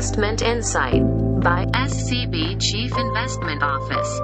Investment Insight by SCB Chief Investment Office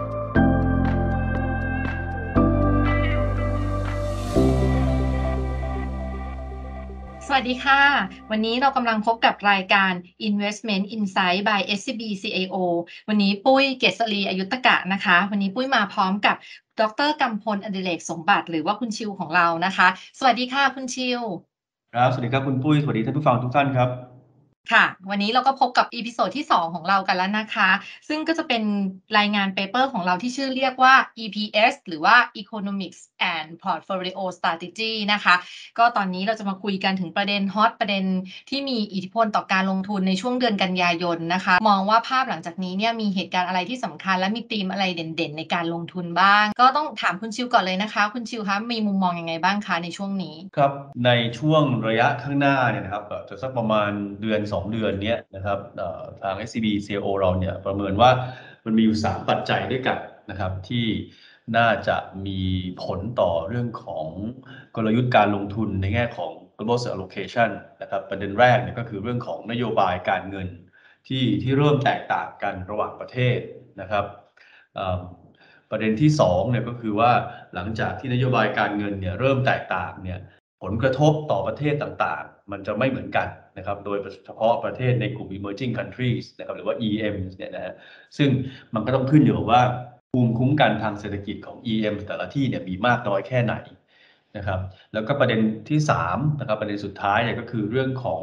สวัสดีค่ะวันนี้เรากำลังพบกับรายการ Investment Insight by SCB CIO วันนี้ปุ้ยเกษรีอยุตกะนะคะวันนี้ปุ้ยมาพร้อมกับดร.กำพลอดิเรกสมบัติหรือว่าคุณชิวของเรานะคะสวัสดีค่ะคุณชิวครับสวัสดีครับคุณปุ้ยสวัสดีท่านผู้ฟังทุกท่านครับค่ะวันนี้เราก็พบกับอีพิโซดที่2ของเรากันแล้วนะคะซึ่งก็จะเป็นรายงานเปเปอร์ของเราที่ชื่อเรียกว่า EPS หรือว่า Economics and Portfolio Strategy นะคะก็ตอนนี้เราจะมาคุยกันถึงประเด็นฮอตประเด็นที่มีอิทธิพลต่อการลงทุนในช่วงเดือนกันยายนนะคะมองว่าภาพหลังจากนี้เนี่ยมีเหตุการณ์อะไรที่สำคัญและมีธีมอะไรเด่นๆในการลงทุนบ้างก็ต้องถามคุณชิวก่อนเลยนะคะคุณชิวคะมีมุมมองยังไงบ้างคะในช่วงนี้ครับในช่วงระยะข้างหน้าเนี่ยนะครับจะสักประมาณเดือน2เดือนเนี้ยนะครับทาง SCB CIO เราเนี่ยประเมินว่ามันมีอยู่3ปัจจัยด้วยกันนะครับที่น่าจะมีผลต่อเรื่องของกลยุทธ์การลงทุนในแง่ของ global allocation นะครับประเด็นแรกเนี่ยก็คือเรื่องของนโยบายการเงินที่เริ่มแตกต่างกันระหว่างประเทศนะครับประเด็นที่2เนี่ยก็คือว่าหลังจากที่นโยบายการเงินเนี่ยเริ่มแตกต่างเนี่ยผลกระทบต่อประเทศต่างๆมันจะไม่เหมือนกันนะครับโดยเฉพาะประเทศในกลุ่ม emerging countries นะครับหรือว่า EM เนี่ยนะฮะซึ่งมันก็ต้องขึ้นอยู่กับว่าภูมิคุ้มกันทางเศรษฐกิจของ EM แต่ละที่เนี่ยมีมากน้อยแค่ไหนนะครับแล้วก็ประเด็นที่3นะครับประเด็นสุดท้ายเนี่ยก็คือเรื่องของ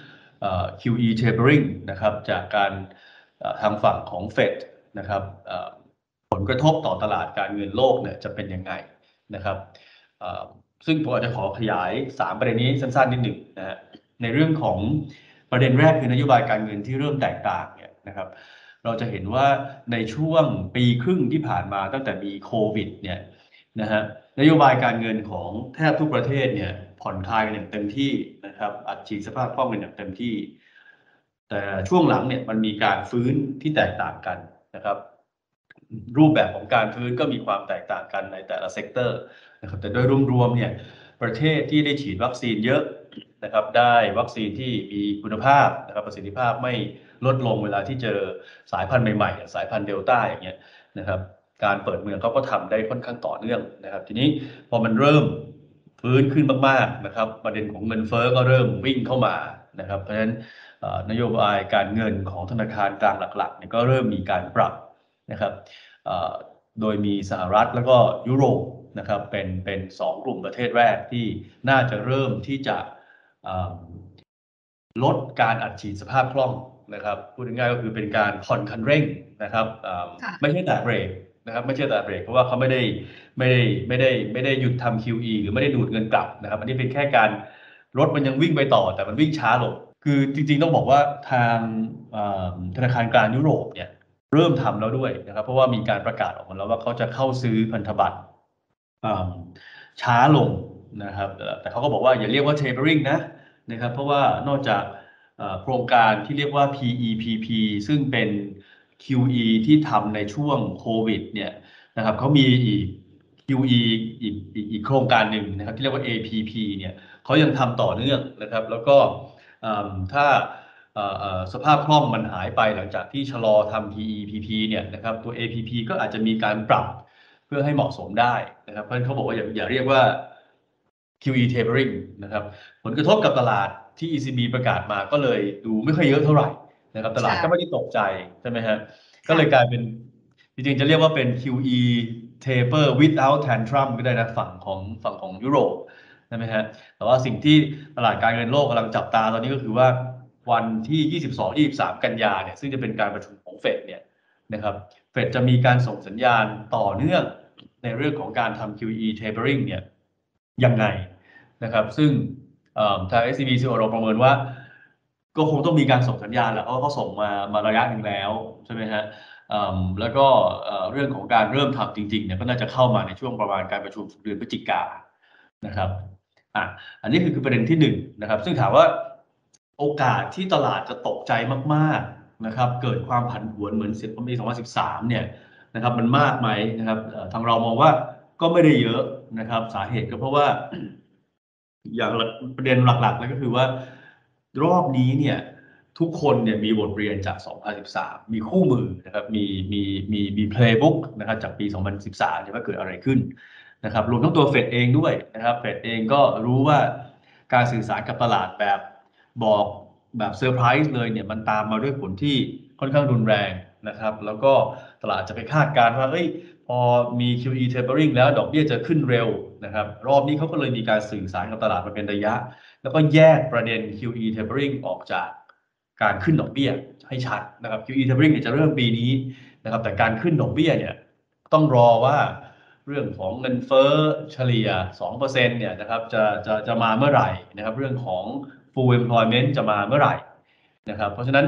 QE tapering นะครับจากการทางฝั่งของ Fed นะครับผลกระทบต่อตลาดการเงินโลกเนี่ยจะเป็นยังไงนะครับซึ่งผมอาจจะขอขยาย3ประเด็นนี้สั้นๆนิดหนึ่งนะฮะในเรื่องของประเด็นแรกคือนโยบายการเงินที่เริ่มแตกต่างเนี่ยนะครับเราจะเห็นว่าในช่วงปีครึ่งที่ผ่านมาตั้งแต่มีโควิดเนี่ยนะฮะนโยบายการเงินของแทบทุกประเทศเนี่ยผ่อนคลายกันอย่างเต็มที่นะครับอัดฉีดสภาพคล่องกันอย่างเต็มที่แต่ช่วงหลังเนี่ยมันมีการฟื้นที่แตกต่างกันนะครับรูปแบบของการฟื้นก็มีความแตกต่างกันในแต่ละเซกเตอร์นะครับแต่โดยรวมๆเนี่ยประเทศที่ได้ฉีดวัคซีนเยอะนะครับได้วัคซีนที่มีคุณภาพนะครับประสิทธิภาพไม่ลดลงเวลาที่เจอสายพันธุ์ใหม่ๆสายพันธุ์เดลต้าอย่างเงี้ยนะครับการเปิดเมืองเขาก็ทำได้ค่อนข้างต่อเนื่องนะครับทีนี้พอมันเริ่มฟื้นขึ้นมากๆนะครับประเด็นของเงินเฟ้อก็เริ่มวิ่งเข้ามานะครับเพราะฉะนั้นนโยบายการเงินของธนาคารกลางหลักๆเนี่ยก็เริ่มมีการปรับนะครับโดยมีสหรัฐแล้วก็ยุโรปนะครับเป็น2กลุ่มประเทศแรกที่น่าจะเริ่มที่จะลดการอัดฉีดสภาพคล่องนะครับพูดง่ายๆก็คือเป็นการผ่อนคันเร่งนะครับไม่ใช่แต่เบรกนะครับไม่ใช่แต่เบรกเพราะว่าเขาไม่ได้หยุดทำ QE หรือไม่ได้ดูดเงินกลับนะครับอันนี้เป็นแค่การรถมันยังวิ่งไปต่อแต่มันวิ่งช้าลงคือจริงๆต้องบอกว่าทางธนาคารกลางยุโรปเนี่ยเริ่มทำแล้วด้วยนะครับเพราะว่ามีการประกาศออกมาแล้วว่าเขาจะเข้าซื้อพันธบัตรช้าลงนะครับแต่เขาก็บอกว่าอย่าเรียกว่า tapering นะครับเพราะว่านอกจากโครงการที่เรียกว่า PEPP ซึ่งเป็น QE ที่ทำในช่วงโควิดเนี่ยนะครับเขามีอีก QE อีกโครงการหนึ่งนะครับที่เรียกว่า APP เนี่ยเขายังทำต่อเนื่องนะครับแล้วก็ถ้าสภาพคล่องมันหายไปหลังจากที่ชะลอทำ PEPP เนี่ยนะครับตัว APP ก็อาจจะมีการปรับเพื่อให้เหมาะสมได้นะครับเพราะฉะนั้นเขาบอกว่าอย่าเรียกว่า QE tapering นะครับผลกระทบกับตลาดที่ ECB ประกาศมาก็เลยดูไม่ค่อยเยอะเท่าไหร่นะครับตลาดก็ไม่ได้ตกใจใช่ไหมฮะก็เลยกลายเป็นจริงๆจะเรียกว่าเป็น QE taper without tantrum ก็ได้นะฝั่งของยุโรปใช่ไหมฮะแต่ว่าสิ่งที่ตลาดการเงินโลกกำลังจับตาตอนนี้ก็คือว่าวันที่ 22-23 กันยาเนี่ยซึ่งจะเป็นการประชุมของเฟดเนี่ยนะครับเฟดจะมีการส่งสัญญาณต่อเนื่องในเรื่องของการทำ QE tapering เนี่ยยังไงนะครับซึ่งทาง SCB เราประเมินว่าก็คงต้องมีการส่งสัญญาณแหละเพราะเขาส่งมาระยะหนึ่งแล้วใช่ไหมฮะแล้วก็เรื่องของการเริ่มทำจริงๆเนี่ยก็น่าจะเข้ามาในช่วงประมาณการประชุมเดือนพฤศจิกายนนะครับอันนี้คือประเด็นที่1นะครับซึ่งถามว่าโอกาสที่ตลาดจะตกใจมากๆนะครับเกิดความผันผวนเหมือนปี 2013 เนี่ยนะครับมันมากไหมนะครับทางเรามองว่าก็ไม่ได้เยอะนะครับสาเหตุก็เพราะว่าอย่างประเด็นหลักๆเลยก็คือว่ารอบนี้เนี่ยทุกคนเนี่ยมีบทเรียนจาก 2013 มีคู่มือนะครับมี playbook นะครับจากปี 2013เนี่ยว่าเกิดอะไรขึ้นนะครับรวมทั้งตัวเฟดเองด้วยนะครับเฟดเองก็รู้ว่าการสื่อสารกับตลาดบอกแบบเซอร์ไพรส์เลยเนี่ยมันตามมาด้วยผลที่ค่อนข้างรุนแรงนะครับแล้วก็ตลาดจะไปคาดการณ์ว่าพอมี QE tapering แล้วดอกเบี้ยจะขึ้นเร็วนะครับรอบนี้เขาก็เลยมีการสื่อสารกับตลาดมาเป็นระยะแล้วก็แยกประเด็น QE tapering ออกจากการขึ้นดอกเบี้ยให้ชัดนะครับ QE tapering เนี่ยจะเริ่มปีนี้นะครับแต่การขึ้นดอกเบี้ยเนี่ยต้องรอว่าเรื่องของเงินเฟ้อเฉลี่ย 2% เนี่ยนะครับจะมาเมื่อไหร่นะครับเรื่องของ full employment จะมาเมื่อไหร่นะครับเพราะฉะนั้น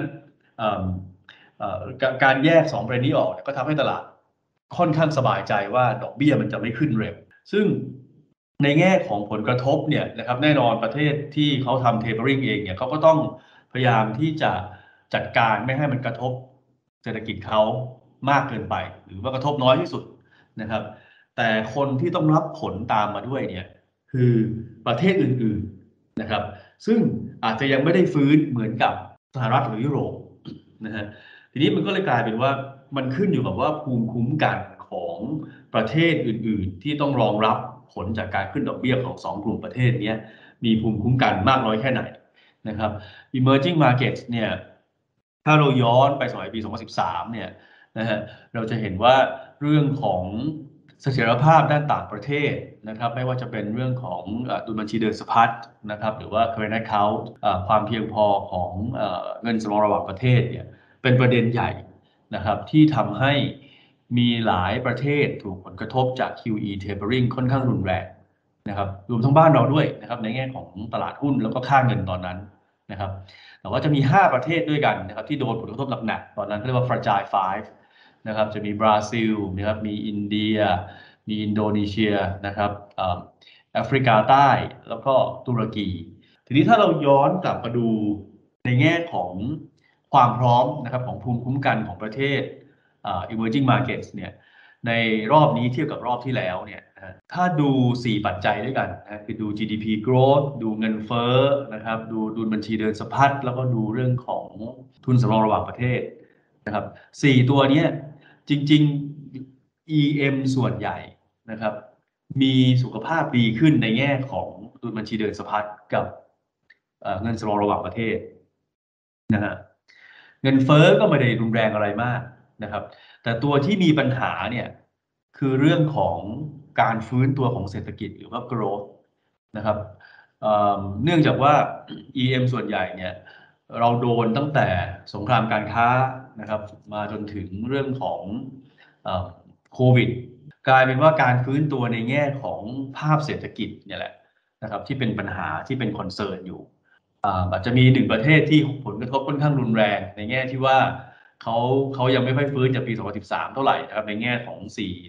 การแยก2ประเด็นนี้ออกก็ทำให้ตลาดค่อนข้างสบายใจว่าดอกเบี้ยมันจะไม่ขึ้นเร็วซึ่งในแง่ของผลกระทบเนี่ยนะครับแน่นอนประเทศที่เขาทำ tapering เองเนี่ยเขาก็ต้องพยายามที่จะจัดการไม่ให้มันกระทบเศรษฐกิจเขามากเกินไปหรือว่ากระทบน้อยที่สุดนะครับแต่คนที่ต้องรับผลตามมาด้วยเนี่ยคือประเทศอื่นๆนะครับซึ่งอาจจะยังไม่ได้ฟื้นเหมือนกับสหรัฐหรือยุโรปนะฮะทีนี้มันก็เลยกลายเป็นว่ามันขึ้นอยู่กับว่าภูมิคุ้มกันของประเทศอื่นๆที่ต้องรองรับผลจากการขึ้นดอกเบี้ยของ2กลุ่มประเทศนี้มีภูมิคุ้มกันมากน้อยแค่ไหนนะครับ emerging markets เนี่ยถ้าเราย้อนไปสมัยปี 2013 เนี่ยนะฮะเราจะเห็นว่าเรื่องของเสถียรภาพด้านต่างประเทศนะครับไม่ว่าจะเป็นเรื่องของดุลบัญชีเดินสะพัดนะครับหรือว่า current account ความเพียงพอของเงินสำรองระหว่างประเทศเนี่ยเป็นประเด็นใหญ่นะครับที่ทำให้มีหลายประเทศถูกผลกระทบจาก QE tapering ค่อนข้างรุนแรงนะครับรวมทั้งบ้านเราด้วยนะครับในแง่ของตลาดหุ้นแล้วก็ค่าเงินตอนนั้นนะครับแต่ว่าจะมี5ประเทศด้วยกันนะครับที่โดนผลกระทบหนักๆตอนนั้นเรียกว่า fragile five นะครับจะมีบราซิลนะครับมีอินเดียมีอินโดนีเซียนะครับแอฟริกาใต้แล้วก็ตุรกีทีนี้ถ้าเราย้อนกลับมาดูในแง่ของความพร้อมนะครับของภูมิคุ้มกันของประเทศemerging markets เนี่ยในรอบนี้เทียบกับรอบที่แล้วเนี่ยถ้าดู4ปัจจัยด้วยกันนะคือดู GDP growth ดูเงินเฟ้อนะครับดูดุลบัญชีเดินสะพัดแล้วก็ดูเรื่องของทุนสำรองระหว่างประเทศนะครับ4ตัวนี้จริงๆ EM ส่วนใหญ่นะครับมีสุขภาพดีขึ้นในแง่ของดุลบัญชีเดินสะพัดกับเงินสำรองระหว่างประเทศนะฮะเงินเฟ้อก็ไม่ได้รุนแรงอะไรมากนะครับแต่ตัวที่มีปัญหาเนี่ยคือเรื่องของการฟื้นตัวของเศรษฐกิจหรือว่า growth นะครับเนื่องจากว่า EM ส่วนใหญ่เนี่ยเราโดนตั้งแต่สงครามการค้านะครับมาจนถึงเรื่องของโควิดกลายเป็นว่าการฟื้นตัวในแง่ของภาพเศรษฐกิจเนี่ยแหละนะครับที่เป็นปัญหาที่เป็นคอนเซิร์นอยู่อาจจะมี1ประเทศที่ผลกระทบค่อนข้างรุนแรงในแง่ที่ว่าเขายังไม่ค่อยฟื้นจากปี 2013 เท่าไหร่นะครับในแง่ของ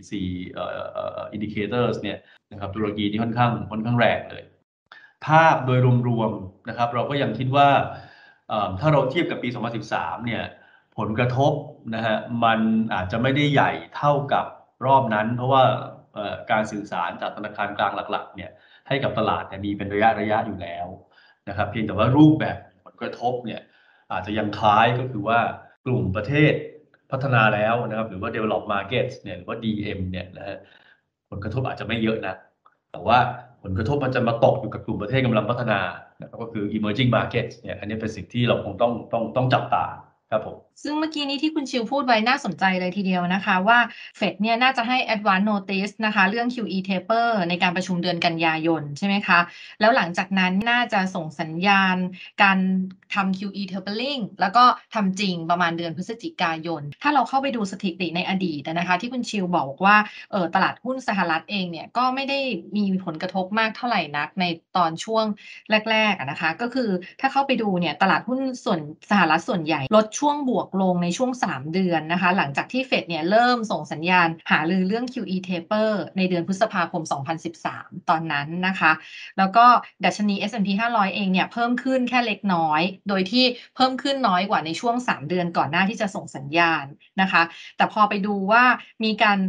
4 indicators เนี่ยนะครับตุรกีนี่ค่อนข้างแรงเลยภาพโดยรวมๆนะครับเราก็ยังคิดว่าถ้าเราเทียบกับปี 2013 เนี่ยผลกระทบนะฮะมันอาจจะไม่ได้ใหญ่เท่ากับรอบนั้นเพราะว่าการสื่อสารจากธนาคารกลางหลักๆเนี่ยให้กับตลาดเนี่ยมีเป็นระยะอยู่แล้วนะครับเพียงแต่ว่ารูปแบบผลกระทบเนี่ยอาจจะยังคล้ายก็คือว่ากลุ่มประเทศพัฒนาแล้วนะครับหรือว่า develop markets เนี่ยหรือว่า DM เนี่ยนะฮะผลกระทบอาจจะไม่เยอะนะแต่ว่าผลกระทบมันจะมาตกอยู่กับกลุ่มประเทศกำลังพัฒนานะครับก็คือ emerging markets เนี่ยอันนี้เป็นสิ่งที่เราคงต้องจับตาครับผมซึ่งเมื่อกี้นี้ที่คุณชิวพูดไว้น่าสนใจเลยทีเดียวนะคะว่าเฟดเนี่ยน่าจะให้ advance notice นะคะเรื่อง QE taper ในการประชุมเดือนกันยายนใช่ไหมคะแล้วหลังจากนั้นน่าจะส่งสัญญาณการทำ QE tapering แล้วก็ทำจริงประมาณเดือนพฤศจิกายนถ้าเราเข้าไปดูสถิติในอดีตนะคะที่คุณชิวบอกว่าตลาดหุ้นสหรัฐเองเนี่ยก็ไม่ได้มีผลกระทบมากเท่าไหร่นักในตอนช่วงแรกๆนะคะก็คือถ้าเข้าไปดูเนี่ยตลาดหุ้นส่วนสหรัฐส่วนใหญ่ลดช่วงบวกลงในช่วง3เดือนนะคะหลังจากที่เฟดเนี่ยเริ่มส่งสัญญาณหารือเรื่อง QE taper ในเดือนพฤษภาคม 2013 ตอนนั้นนะคะแล้วก็ดัชนี S&P 500 เองเนี่ยเพิ่มขึ้นแค่เล็กน้อยโดยที่เพิ่มขึ้นน้อยกว่าในช่วง3เดือนก่อนหน้าที่จะส่งสัญญาณนะคะแต่พอไปดูว่ามีการ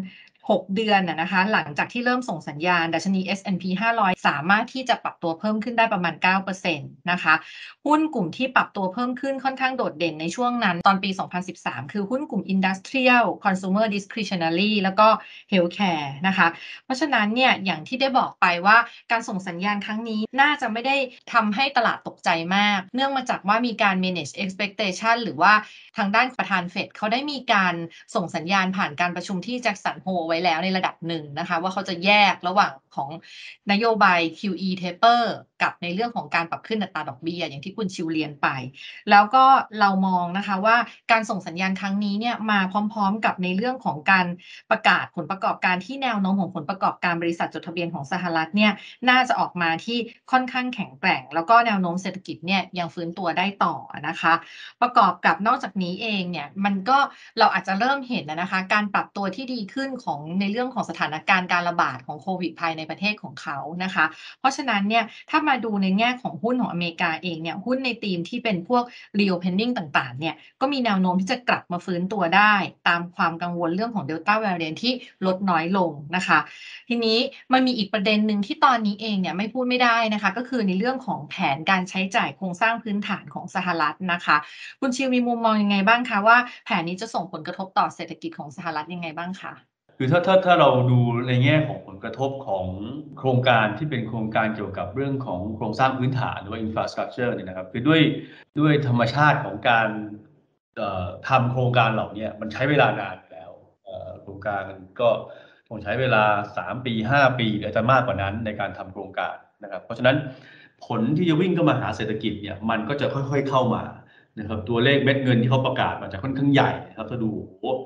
6 เดือนนะคะหลังจากที่เริ่มส่งสัญญาณดัชนี S&P 500สามารถที่จะปรับตัวเพิ่มขึ้นได้ประมาณ 9% นะคะหุ้นกลุ่มที่ปรับตัวเพิ่มขึ้นค่อนข้างโดดเด่นในช่วงนั้นตอนปี 2013 คือหุ้นกลุ่ม Industrial Consumer Discretionary แล้วก็ Healthcare นะคะเพราะฉะนั้นเนี่ยอย่างที่ได้บอกไปว่าการส่งสัญญาณครั้งนี้น่าจะไม่ได้ทำให้ตลาดตกใจมากเนื่องมาจากว่ามีการ manage expectation หรือว่าทางด้านประธานเฟดเขาได้มีการส่งสัญญาณผ่านการประชุมที่แจ็คสันโฮลไว้แล้วในระดับหนึ่งนะคะว่าเขาจะแยกระหว่างของนโยบาย QE taper กับในเรื่องของการปรับขึ้นอัตราดอกเบี้ยอย่างที่คุณชิวเรียนไปแล้วก็เรามองนะคะว่าการส่งสัญญาณครั้งนี้เนี่ยมาพร้อมๆกับในเรื่องของการประกาศผลประกอบการที่แนวโน้มของผลประกอบการบริษัทจดทะเบียนของสหรัฐเนี่ยน่าจะออกมาที่ค่อนข้างแข็งแกร่งแล้วก็แนวโน้มเศรษฐกิจเนี่ยยังฟื้นตัวได้ต่อนะคะประกอบกับนอกจากนี้เองเนี่ยมันก็เราอาจจะเริ่มเห็นนะคะการปรับตัวที่ดีขึ้นของในเรื่องของสถานการณ์การระบาดของโควิดภายในประเทศของเขานะคะเพราะฉะนั้นเนี่ยถ้ามาดูในแง่ของหุ้นของอเมริกาเองเนี่ยหุ้นในธีมที่เป็นพวก reopening ต่างๆเนี่ยก็มีแนวโน้มที่จะกลับมาฟื้นตัวได้ตามความกังวลเรื่องของ Delta variant ที่ลดน้อยลงนะคะทีนี้มันมีอีกประเด็นหนึ่งที่ตอนนี้เองเนี่ยไม่พูดไม่ได้นะคะก็คือในเรื่องของแผนการใช้จ่ายโครงสร้างพื้นฐานของสหรัฐนะคะคุณชิวมีมุมมองยังไงบ้างคะว่าแผนนี้จะส่งผลกระทบต่อเศรษฐกิจของสหรัฐยังไงบ้างคะคือถ้าเราดูในแง่ของผลกระทบของโครงการที่เป็นโครงการเกี่ยวกับเรื่องของโครงสร้างพื้นฐานหรือว่า infrastructure เนี่ยนะครับคือด้วยธรรมชาติของการทำโครงการเหล่านี้มันใช้เวลานานอยู่แล้วโครงการก็ต้องใช้เวลา3 ปี5 ปีหรืออาจจะมากกว่านั้นในการทำโครงการนะครับเพราะฉะนั้นผลที่จะวิ่งเข้ามาหาเศรษฐกิจเนี่ยมันก็จะค่อยๆเข้ามานะครับตัวเลขเม็ดเงินที่เขาประกาศมันจะค่อนข้างใหญ่นะครับถ้าดู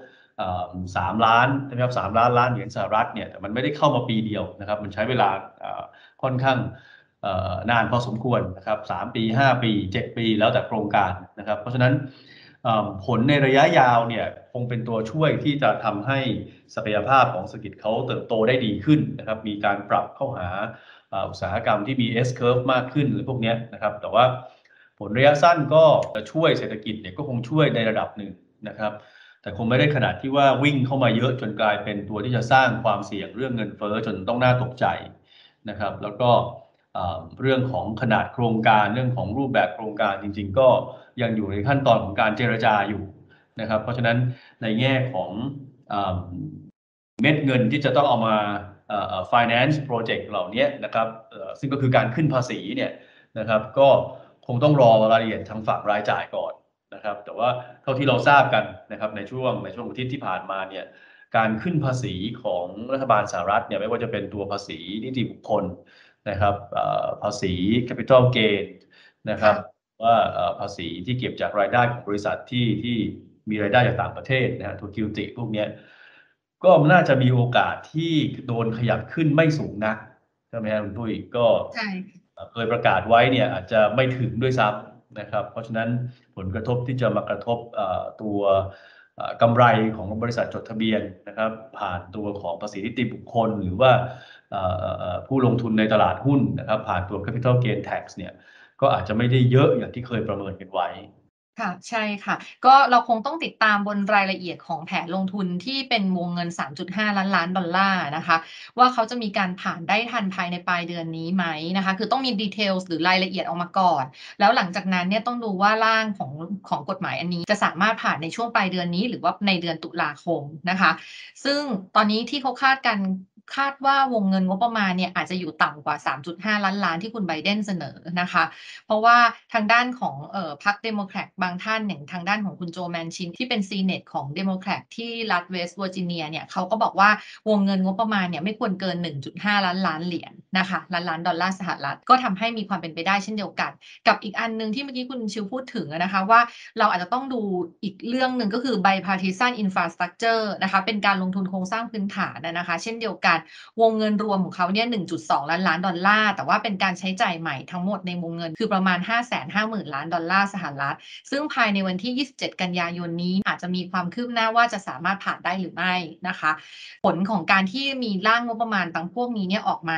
3 ล้านนะครับ3 ล้านเหรียญสหรัฐเนี่ยแต่มันไม่ได้เข้ามาปีเดียวนะครับมันใช้เวลาค่อนข้างนานพอสมควรนะครับ3 ปี5 ปี7 ปีแล้วแต่โครงการนะครับเพราะฉะนั้นผลในระยะยาวเนี่ยคงเป็นตัวช่วยที่จะทำให้ศักยภาพของเศรษฐกิจเขาเติบโตได้ดีขึ้นนะครับมีการปรับเข้าหาอุตสาหกรรมที่มี S curve มากขึ้นหรือพวกนี้นะครับแต่ว่าผลระยะสั้นก็ช่วยเศรษฐกิจเนี่ยก็คงช่วยในระดับหนึ่งนะครับแต่คงไม่ได้ขนาดที่ว่าวิ่งเข้ามาเยอะจนกลายเป็นตัวที่จะสร้างความเสี่ยงเรื่องเงินเฟ้อจนต้องน่าตกใจนะครับแล้วก็เรื่องของขนาดโครงการเรื่องของรูปแบบโครงการจริงๆก็ยังอยู่ในขั้นตอนของการเจรจาอยู่นะครับเพราะฉะนั้นในแง่ของเม็ดเงินที่จะต้องเอามาfinance project เหล่านี้นะครับซึ่งก็คือการขึ้นภาษีเนี่ยนะครับก็คงต้องรอรายละเอียดทางฝั่งรายจ่ายก่อนนะครับแต่ว่าเท่าที่เราทราบกันนะครับในช่วงอาทิตย์ที่ผ่านมาเนี่ยการขึ้นภาษีของรัฐบาลสหรัฐเนี่ยไม่ว่าจะเป็นตัวภาษีนิติบุคคลนะครับภาษี capital gain นะครับว่าภาษีที่เก็บจากรายได้ของบริษัทที่มีรายได้จากต่างประเทศนะฮะตัวกิลติพวกนี้ก็น่าจะมีโอกาสที่โดนขยับขึ้นไม่สูงนักใช่ไหมครับคุณตุ้ยก็เคยประกาศไว้เนี่ยอาจจะไม่ถึงด้วยซ้ำนะครับเพราะฉะนั้นผลกระทบที่จะมากระทบตัวกำไรของบริษัทจดทะเบียนนะครับผ่านตัวของภาษีนิติบุคคลหรือว่าผู้ลงทุนในตลาดหุ้นนะครับผ่านตัว capital gain tax เนี่ยก็อาจจะไม่ได้เยอะอย่างที่เคยประเมินกันไว้ค่ะใช่ค่ะก็เราคงต้องติดตามบนรายละเอียดของแผนลงทุนที่เป็นวงเงิน 3.5 ล้านดอลลาร์นะคะว่าเขาจะมีการผ่านได้ทันภายในปลายเดือนนี้ไหมนะคะคือต้องมี details หรือรายละเอียดออกมาก่อนแล้วหลังจากนั้นเนี่ยต้องดูว่าร่างของกฎหมายอันนี้จะสามารถผ่านในช่วงปลายเดือนนี้หรือว่าในเดือนตุลาคมนะคะซึ่งตอนนี้ที่เขาคาดว่าวงเงินงบประมาณเนี่ยอาจจะอยู่ต่ำกว่า 3.5 ล้านที่คุณไบเดนเสนอนะคะเพราะว่าทางด้านของพรรคเดโมแครตบางท่านอย่างทางด้านของคุณโจแมนชินที่เป็นซีเนตของเดโมแครตที่รัฐเวสต์เวอร์จิเนียเนี่ยเขาก็บอกว่าวงเงินงบประมาณเนี่ยไม่ควรเกิน 1.5 ล้านเหรียญนะคะล้านดอลลาร์สหรัฐก็ทำให้มีความเป็นไปได้เช่นเดียวกันกับอีกอันนึงที่เมื่อกี้คุณชิวพูดถึงนะคะว่าเราอาจจะต้องดูอีกเรื่องหนึ่งก็คือ bipartisan infrastructure นะคะเป็นการลงทุนโครงสร้างพื้นฐานนะคะเช่นเดียวกันวงเงินรวมของเขาเนี่ย 1.2 ล้านดอลลาร์แต่ว่าเป็นการใช้จ่ายใหม่ทั้งหมดในวงเงินคือประมาณ 550,000 ล้านดอลลาร์สหรัฐซึ่งภายในวันที่ 27 กันยายนนี้อาจจะมีความคืบหน้าว่าจะสามารถผ่านได้หรือไม่นะคะผลของการที่มีร่างงบประมาณต่างพวกนี้เนี่ยออกมานะคะ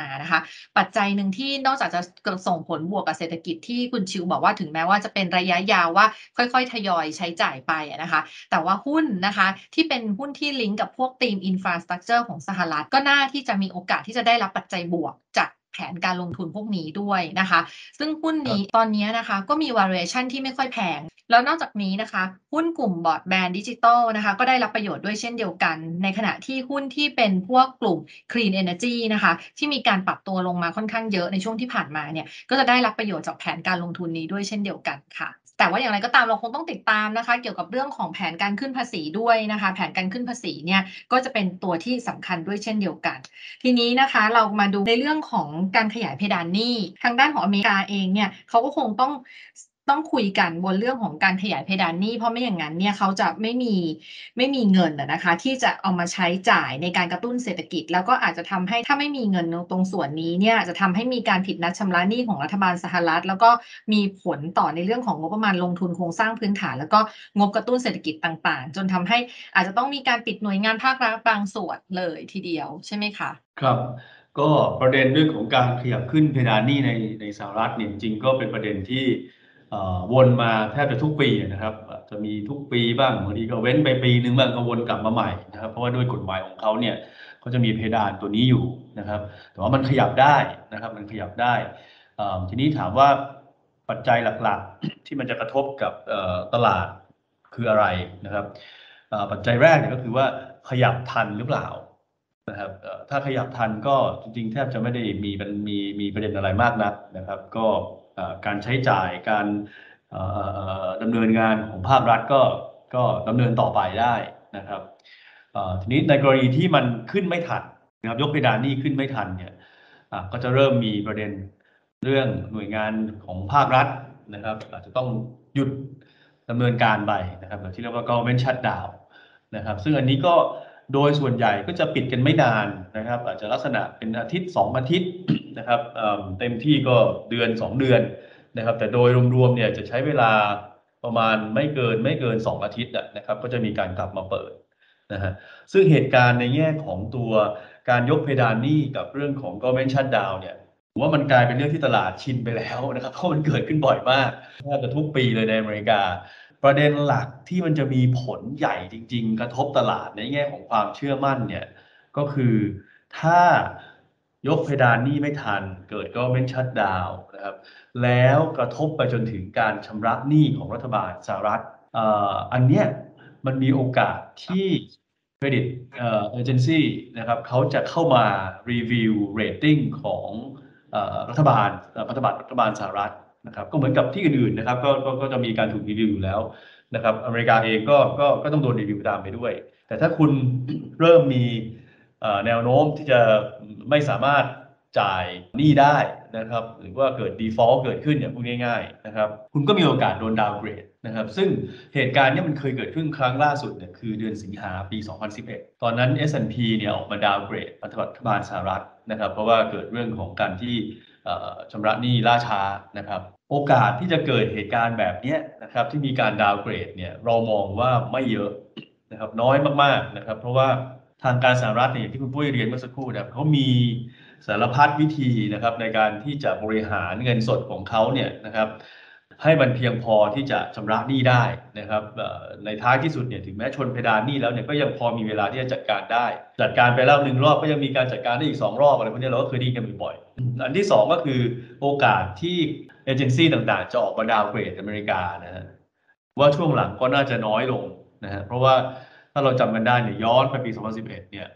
ปัจจัยหนึ่งที่นอกจากจะส่งผลบวกกับเศรษฐกิจที่คุณชิวบอกว่าถึงแม้ว่าจะเป็นระยะยาวว่าค่อยๆทยอยใช้จ่ายไปนะคะแต่ว่าหุ้นนะคะที่เป็นหุ้นที่ลิงก์กับพวกธีม infrastructure ของสหรัฐก็น่าที่จะมีโอกาสที่จะได้รับปัจจัยบวกจากแผนการลงทุนพวกนี้ด้วยนะคะซึ่งหุ้นนี้ตอนนี้นะคะก็มี valuation ที่ไม่ค่อยแพงแล้วนอกจากนี้นะคะหุ้นกลุ่มบรอดแบนด์ดิจิทัลนะคะก็ได้รับประโยชน์ด้วยเช่นเดียวกันในขณะที่หุ้นที่เป็นพวกกลุ่ม Clean Energy นะคะที่มีการปรับตัวลงมาค่อนข้างเยอะในช่วงที่ผ่านมาเนี่ยก็จะได้รับประโยชน์จากแผนการลงทุนนี้ด้วยเช่นเดียวกันค่ะแต่ว่าอย่างไรก็ตามเราคงต้องติดตามนะคะเกี่ยวกับเรื่องของแผนการขึ้นภาษีด้วยนะคะแผนการขึ้นภาษีเนี่ยก็จะเป็นตัวที่สำคัญด้วยเช่นเดียวกันทีนี้นะคะเรามาดูในเรื่องของการขยายเพดานหนี้ทางด้านของอเมริกาเองเนี่ยเขาก็คงต้องคุยกันบนเรื่องของการขยายเพดานหนี้เพราะไม่อย่างนั้นเนี่ยเขาจะไม่มีเงินนะคะที่จะเอามาใช้จ่ายในการกระตุ้นเศรษฐกิจแล้วก็อาจจะทำให้ถ้าไม่มีเงินตรงส่วนนี้เนี่ยจะทำให้มีการผิดนัดชำระหนี้ของรัฐบาลสหรัฐแล้วก็มีผลต่อในเรื่องของงบประมาณลงทุนโครงสร้างพื้นฐานแล้วก็งบกระตุ้นเศรษฐกิจต่างๆจนทำให้อาจจะต้องมีการปิดหน่วยงานภาครัฐบางส่วนเลยทีเดียวใช่ไหมคะครับก็ประเด็นเรื่องของการขยับขึ้นเพดานหนี้ในสหรัฐเนี่ยจริงๆก็เป็นประเด็นที่วนมาแทบจะทุกปีนะครับจะมีทุกปีบ้างบางทีก็เว้นไปปีนึงบ้างก็วนกลับมาใหม่นะครับเพราะว่าด้วยกฎหมายของเขาเนี่ยเขาจะมีเพดานตัวนี้อยู่นะครับแต่ว่ามันขยับได้นะครับมันขยับได้ทีนี้ถามว่าปัจจัยหลักๆที่มันจะกระทบกับตลาดคืออะไรนะครับปัจจัยแรกเนี่ยก็คือว่าขยับทันหรือเปล่านะครับถ้าขยับทันก็จริงๆแทบจะไม่ได้มีประเด็นอะไรมากนักนะครับก็การใช้จ่ายการดำเนินงานของภาครัฐก็ดำเนินต่อไปได้นะครับทีนี้ในกรณีที่มันขึ้นไม่ทันนะครับยกเพดานหนี้ขึ้นไม่ทันเนี่ยก็จะเริ่มมีประเด็นเรื่องหน่วยงานของภาครัฐนะครับอาจจะต้องหยุดดำเนินการไปนะครับที่เรียกว่า government shutdown นะครับซึ่งอันนี้ก็โดยส่วนใหญ่ก็จะปิดกันไม่นานนะครับอาจจะลักษณะเป็นอาทิตย์2 อาทิตย์นะครับเต็มที่ก็เดือน2 เดือนนะครับแต่โดยรวมๆเนี่ยจะใช้เวลาประมาณไม่เกิน2 อาทิตย์นะครับก็จะมีการกลับมาเปิดนะฮะซึ่งเหตุการณ์ในแง่ของตัวการยกเพดานหนี้กับเรื่องของ government shutdown เนี่ยผมว่ามันกลายเป็นเรื่องที่ตลาดชินไปแล้วนะครับเพราะมันเกิดขึ้นบ่อยมากแทบจะทุกปีเลยในอเมริกาประเด็นหลักที่มันจะมีผลใหญ่จริงๆกระทบตลาดในแง่ของความเชื่อมั่นเนี่ยก็คือถ้ายกเพดานหนี้ไม่ทันเกิดgovernment shutdown นะครับแล้วกระทบไปจนถึงการชำระหนี้ของรัฐบาลสหรัฐอันเนี้ยมันมีโอกาสที่ Credit Agency นะครับเขาจะเข้ามารีวิวเรตติ้งของรัฐบาลสหรัฐนะครับก็เหมือนกับที่อื่นๆนะครับก็จะมีการถูกรีวิวอยู่แล้วนะครับอเมริกาเองก็ต้องโดนรีวิวตามไปด้วยแต่ถ้าคุณเริ่มมีแนวโน้มที่จะไม่สามารถจ่ายหนี้ได้นะครับหรือว่าเกิด default เกิดขึ้นอย่างพูดง่ายๆนะครับคุณก็มีโอกาสโดนดาวน์เกรดนะครับซึ่งเหตุการณ์นี้มันเคยเกิดขึ้นครั้งล่าสุดเนี่ยคือเดือนสิงหาปี 2011 ตอนนั้น S&P เนี่ยออกมาดาวน์เกรดพันธบัตรรัฐบาลสหรัฐนะครับเพราะว่าเกิดเรื่องของการที่ชำระหนี้ล่าช้านะครับโอกาสที่จะเกิดเหตุการณ์แบบนี้นะครับที่มีการดาวน์เกรดเนี่ยเรามองว่าไม่เยอะนะครับน้อยมากๆนะครับเพราะว่าทางการสหรัฐเนี่ยที่คุณปุ้ยเรียนเมื่อสักครู่นะครับเขามีสารพัดวิธีนะครับในการที่จะบริหารเงินสดของเขาเนี่ยนะครับให้มันเพียงพอที่จะชำระหนี้ได้นะครับในท้ายที่สุดเนี่ยถึงแม้ชนเพดานหนี้แล้วเนี่ยก็ยังพอมีเวลาที่จะจัดการได้จัดการไปแล้ว1 รอบก็ยังมีการจัดการได้อีก2 รอบอะไรพวกนี้เราก็เคยได้ยินกันบ่อยๆอันที่2ก็คือโอกาสที่เอเจนซี่ต่างๆจะออกมาดาวน์เกรดอเมริกานะฮะว่าช่วงหลังก็น่าจะน้อยลงนะฮะเพราะว่าถ้าเราจำกันได้เนี่ยย้อนไปปี 2011 เนี่ย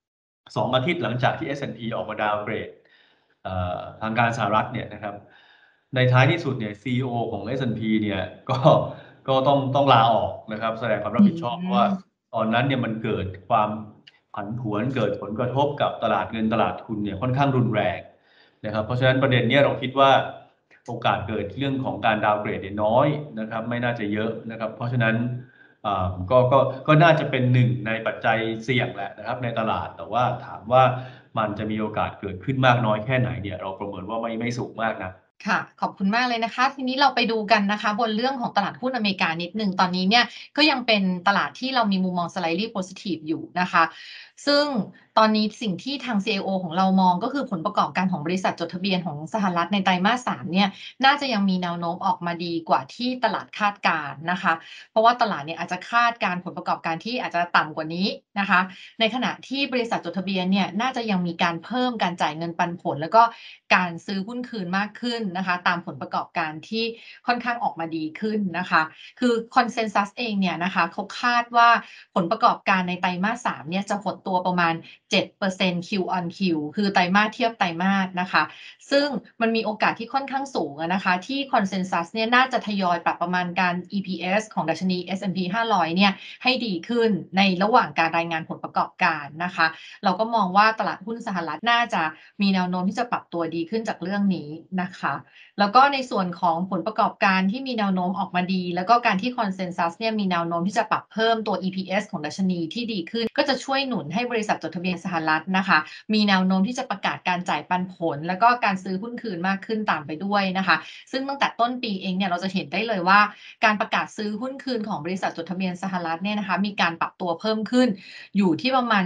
2 อาทิตย์หลังจากที่ S&P ออกมาดาวน์เกรดทางการสหรัฐเนี่ยนะครับในท้ายที่สุดเนี่ย CEO ของ S&P เนี่ยก็ต้องลาออกนะครับแสดงความรับผิดชอบเพราะว่าตอนนั้นเนี่ยมันเกิดความผันผวนเกิดผลกระทบกับตลาดเงินตลาดทุนเนี่ยค่อนข้างรุนแรงนะครับเพราะฉะนั้นประเด็นนี้เราคิดว่าโอกาสเกิดเรื่องของการดาวน์เกรดเนี่ยน้อยนะครับไม่น่าจะเยอะนะครับเพราะฉะนั้นก็น่าจะเป็นหนึ่งในปัจจัยเสี่ยงแหละนะครับในตลาดแต่ว่าถามว่ามันจะมีโอกาสเกิดขึ้นมากน้อยแค่ไหนเนี่ยเราประเมินว่าไม่สูงมากนะค่ะขอบคุณมากเลยนะคะทีนี้เราไปดูกันนะคะบนเรื่องของตลาดหุ้นอเมริกานิดนึงตอนนี้เนี่ยก็ยังเป็นตลาดที่เรามีมุมมอง slightly positive อยู่นะคะซึ่งตอนนี้สิ่งที่ทาง CIO ของเรามองก็คือผลประกอบการของบริษัทจดทะเบียนของสหรัฐในไตรมาส 3เนี่ยน่าจะยังมีแนวโน้มออกมาดีกว่าที่ตลาดคาดการณ์นะคะเพราะว่าตลาดเนี่ยอาจจะคาดการณ์ผลประกอบการที่อาจจะต่ำกว่านี้นะคะในขณะที่บริษัทจดทะเบียนเนี่ยน่าจะยังมีการเพิ่มการจ่ายเงินปันผลแล้วก็การซื้อหุ้นคืนมากขึ้นนะคะตามผลประกอบการที่ค่อนข้างออกมาดีขึ้นนะคะคือคอนเซนแซสเองเนี่ยนะคะเขาคาดว่าผลประกอบการในไตรมาส 3เนี่ยจะหดตัวประมาณ 7% Q on Q คือไตรมาสเทียบไตรมาสนะคะซึ่งมันมีโอกาสที่ค่อนข้างสูงนะคะที่คอนเซนแซสเนี่ยน่าจะทยอยปรับประมาณการ EPS ของดัชนี S&P 500เนี่ยให้ดีขึ้นในระหว่างการรายงานผลประกอบการนะคะเราก็มองว่าตลาดหุ้นสหรัฐน่าจะมีแนวโน้มที่จะปรับตัวดีขึ้นจากเรื่องนี้นะคะแล้วก็ในส่วนของผลประกอบการที่มีแนวโน้มออกมาดีแล้วก็การที่คอนเซนแซสเนี่ยมีแนวโน้มที่จะปรับเพิ่มตัว EPS ของดัชนีที่ดีขึ้นก็จะช่วยหนุนให้บริษัทจดทะเบียนสหรัฐนะคะมีแนวโน้มที่จะประกาศการจ่ายปันผลแล้วก็การซื้อหุ้นคืนมากขึ้นตามไปด้วยนะคะซึ่งตั้งแต่ต้นปีเองเนี่ยเราจะเห็นได้เลยว่าการประกาศซื้อหุ้นคืนของบริษัทจดทะเบียนสหรัฐเนี่ยนะคะมีการปรับตัวเพิ่มขึ้นอยู่ที่ประมาณ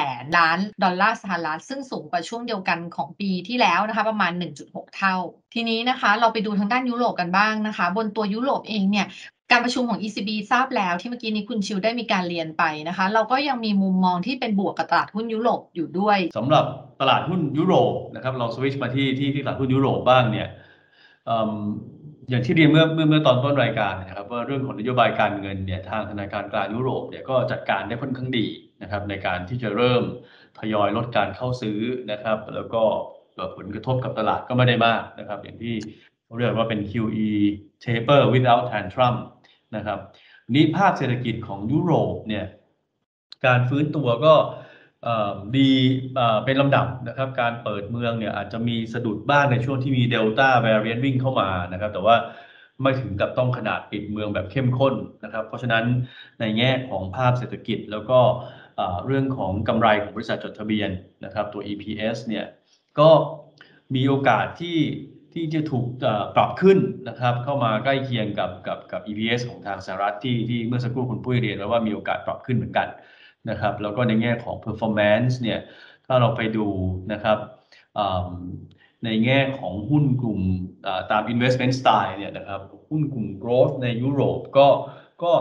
$400,000,000,000ซึ่งสูงกว่าช่วงเดียวกันของปีที่แล้วนะคะประมาณ 1.6 เท่าทีนี้นะคะเราไปดูทางด้านยุโรปกันบ้างนะคะบนตัวยุโรปเองเนี่ยการประชุมของ ECB ทราบแล้วที่เมื่อกี้นี้คุณชิวได้มีการเรียนไปนะคะเราก็ยังมีมุมมองที่เป็นบวกกับตลาดหุ้นยุโรปอยู่ด้วยสำหรับตลาดหุ้นยุโรปนะครับเราสวิตช์มาที่ตลาดหุ้นยุโรปบ้างเนี่ยอย่างที่เรียนเมื่อตอนต้นรายการนะครับว่าเรื่องของนโยบายการเงินเนี่ยทางธนาคารกลางยุโรปเนี่ยก็จัดการได้ค่อนข้างดีนะครับในการที่จะเริ่มทยอยลดการเข้าซื้อนะครับแล้วก็ผลกระทบกับตลาดก็ไม่ได้มากนะครับอย่างที่เรียกว่าเป็น QE taper without tantrum นะครับนี้ภาคเศรษฐกิจของยุโรปเนี่ยการฟื้นตัวก็ดีเป็นลำดับนะครับการเปิดเมืองเนี่ยอาจจะมีสะดุดบ้างในช่วงที่มีเดลต้าแวริแอนต์วิ่งเข้ามานะครับแต่ว่าไม่ถึงกับต้องขนาดปิดเมืองแบบเข้มข้นนะครับเพราะฉะนั้นในแง่ของภาพเศรษฐกิจแล้วก็เรื่องของกำไรของบริษัทจดทะเบียนนะครับตัว EPS เนี่ยก็มีโอกาสที่จะถูกปรับขึ้นนะครับเข้ามาใกล้เคียงกับ EPS ของทางสหรัฐที่เมื่อสักครู่คุณปุ้ยเรียนแล้วว่ามีโอกาสปรับขึ้นเหมือนกันนะครับแล้วก็ในแง่ของ performance เนี่ยถ้าเราไปดูนะครับในแง่ของหุ้นกลุ่มตาม investment style เนี่ยนะครับหุ้นกลุ่ม growth ในยุโรปก็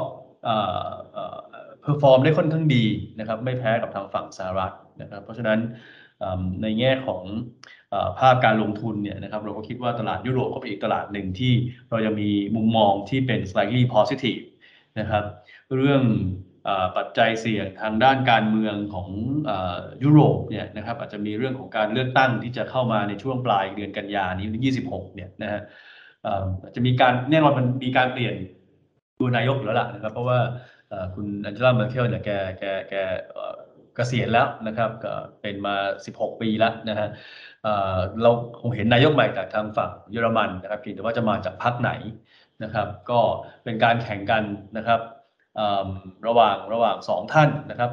perform ได้ค่อนข้างดีนะครับไม่แพ้กับทางฝั่งสหรัฐนะครับเพราะฉะนั้นในแง่ของภาพการลงทุนเนี่ยนะครับเราก็คิดว่าตลาดยุโรปก็เป็นอีกตลาดหนึ่งที่เรายังมีมุมมองที่เป็น slightly positive นะครับเรื่องปัจจัยเสี่ยงทางด้านการเมืองของยุโรปเนี่ยนะครับอาจจะมีเรื่องของการเลือกตั้งที่จะเข้ามาในช่วงปลายเดือนกันยายนนี้26เนี่ยนะฮะอาจจะมีการแน่นอนมันมีการเปลี่ยนตัวนายกแล้วล่ะนะครับเพราะว่าคุณแองเจล่า เมอร์เคิลเนี่ยแกเกษียณแล้วนะครับก็เป็นมา16 ปีแล้วนะฮะเราคงเห็นนายกใหม่จากทางฝั่งเยอรมันนะครับเพียงแต่ว่าจะมาจากพรรคไหนนะครับก็เป็นการแข่งกันนะครับระหว่าง2ท่านนะครับ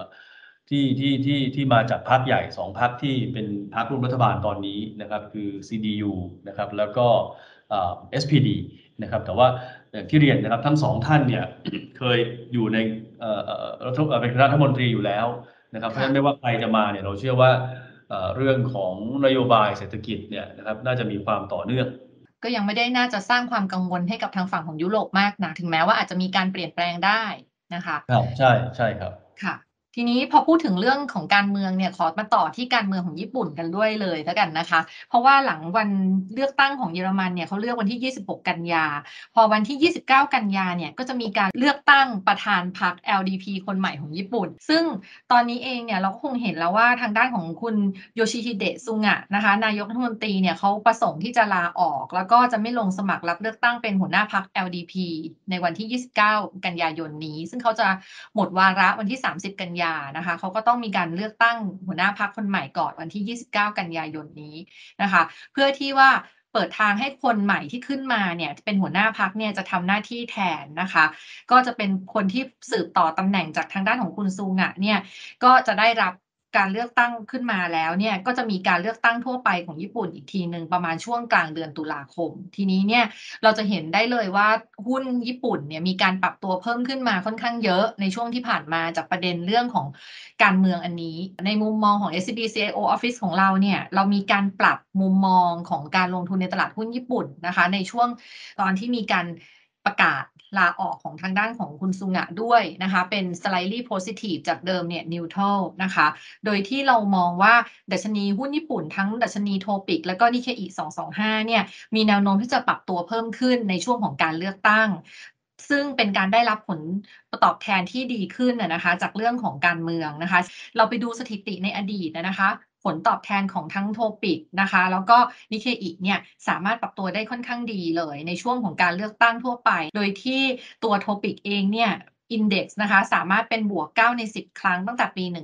ที่มาจากพรรคใหญ่2พรรคที่เป็นพรรคร่วมรัฐบาลตอนนี้นะครับคือ CDU นะครับแล้วก็SPD นะครับแต่ว่าอย่างที่เรียนนะครับทั้ง2ท่านเนี่ยเคยอยู่ในเป็นรัฐมนตรีอยู่แล้วนะครับเพราะฉะนั้นไม่ว่าใครจะมาเนี่ยเราเชื่อว่าเรื่องของนโยบายเศรษฐกิจเนี่ยนะครับน่าจะมีความต่อเนื่องก็ยังไม่ได้น่าจะสร้างความกังวลให้กับทางฝั่งของยุโรปมากนะถึงแม้ว่าอาจจะมีการเปลี่ยนแปลงได้นะคะครับใช่ครับค่ะทีนี้พอพูดถึงเรื่องของการเมืองเนี่ยขอมาต่อที่การเมืองของญี่ปุ่นกันด้วยเลยแล้วกันนะคะเพราะว่าหลังวันเลือกตั้งของเยอรมันเนี่ยเขาเลือกวันที่26กันยาพอวันที่29กันยาเนี่ยก็จะมีการเลือกตั้งประธานพรรค LDP คนใหม่ของญี่ปุ่นซึ่งตอนนี้เองเนี่ยเราก็คงเห็นแล้วว่าทางด้านของคุณโยชิฮิเดะซุงะนะคะนายกรัฐมนตรีเนี่ยเขาประสงค์ที่จะลาออกแล้วก็จะไม่ลงสมัครรับเลือกตั้งเป็นหัวหน้าพรรค LDP ในวันที่29กันยายนนี้ซึ่งเขาจะหมดวาระวันที่30กันยานะคะเขาก็ต้องมีการเลือกตั้งหัวหน้าพรรคคนใหม่ก่อนวันที่29กันยายนนี้นะคะเพื่อที่ว่าเปิดทางให้คนใหม่ที่ขึ้นมาเนี่ยเป็นหัวหน้าพรรคเนี่ยจะทำหน้าที่แทนนะคะก็จะเป็นคนที่สืบต่อตำแหน่งจากทางด้านของคุณซูงะเนี่ยก็จะได้รับการเลือกตั้งขึ้นมาแล้วเนี่ยก็จะมีการเลือกตั้งทั่วไปของญี่ปุ่นอีกทีหนึ่งประมาณช่วงกลางเดือนตุลาคมทีนี้เนี่ยเราจะเห็นได้เลยว่าหุ้นญี่ปุ่นเนี่ยมีการปรับตัวเพิ่มขึ้นมาค่อนข้างเยอะในช่วงที่ผ่านมาจากประเด็นเรื่องของการเมืองอันนี้ในมุมมองของ SCB CIO Office ของเราเนี่ยเรามีการปรับมุมมองของการลงทุนในตลาดหุ้นญี่ปุ่นนะคะในช่วงตอนที่มีการประกาศลาออกของทางด้านของคุณซุงะด้วยนะคะเป็น slightly positive จากเดิมเนี่ย neutral นะคะโดยที่เรามองว่าดัชนีหุ้นญี่ปุ่นทั้งดัชนีโทปิกและก็นิเคอิ225เนี่ยมีแนวโน้มที่จะปรับตัวเพิ่มขึ้นในช่วงของการเลือกตั้งซึ่งเป็นการได้รับผลตอบแทนที่ดีขึ้นนะคะจากเรื่องของการเมืองนะคะเราไปดูสถิติในอดีตนะคะผลตอบแทนของทั้งโทปิกนะคะแล้วก็นิเคอิเนี่ยสามารถปรับตัวได้ค่อนข้างดีเลยในช่วงของการเลือกตั้งทั่วไปโดยที่ตัวโทปิกเองเนี่ยIndex นะคะสามารถเป็นบวก9ใน10ครั้งตั้งแต่ปี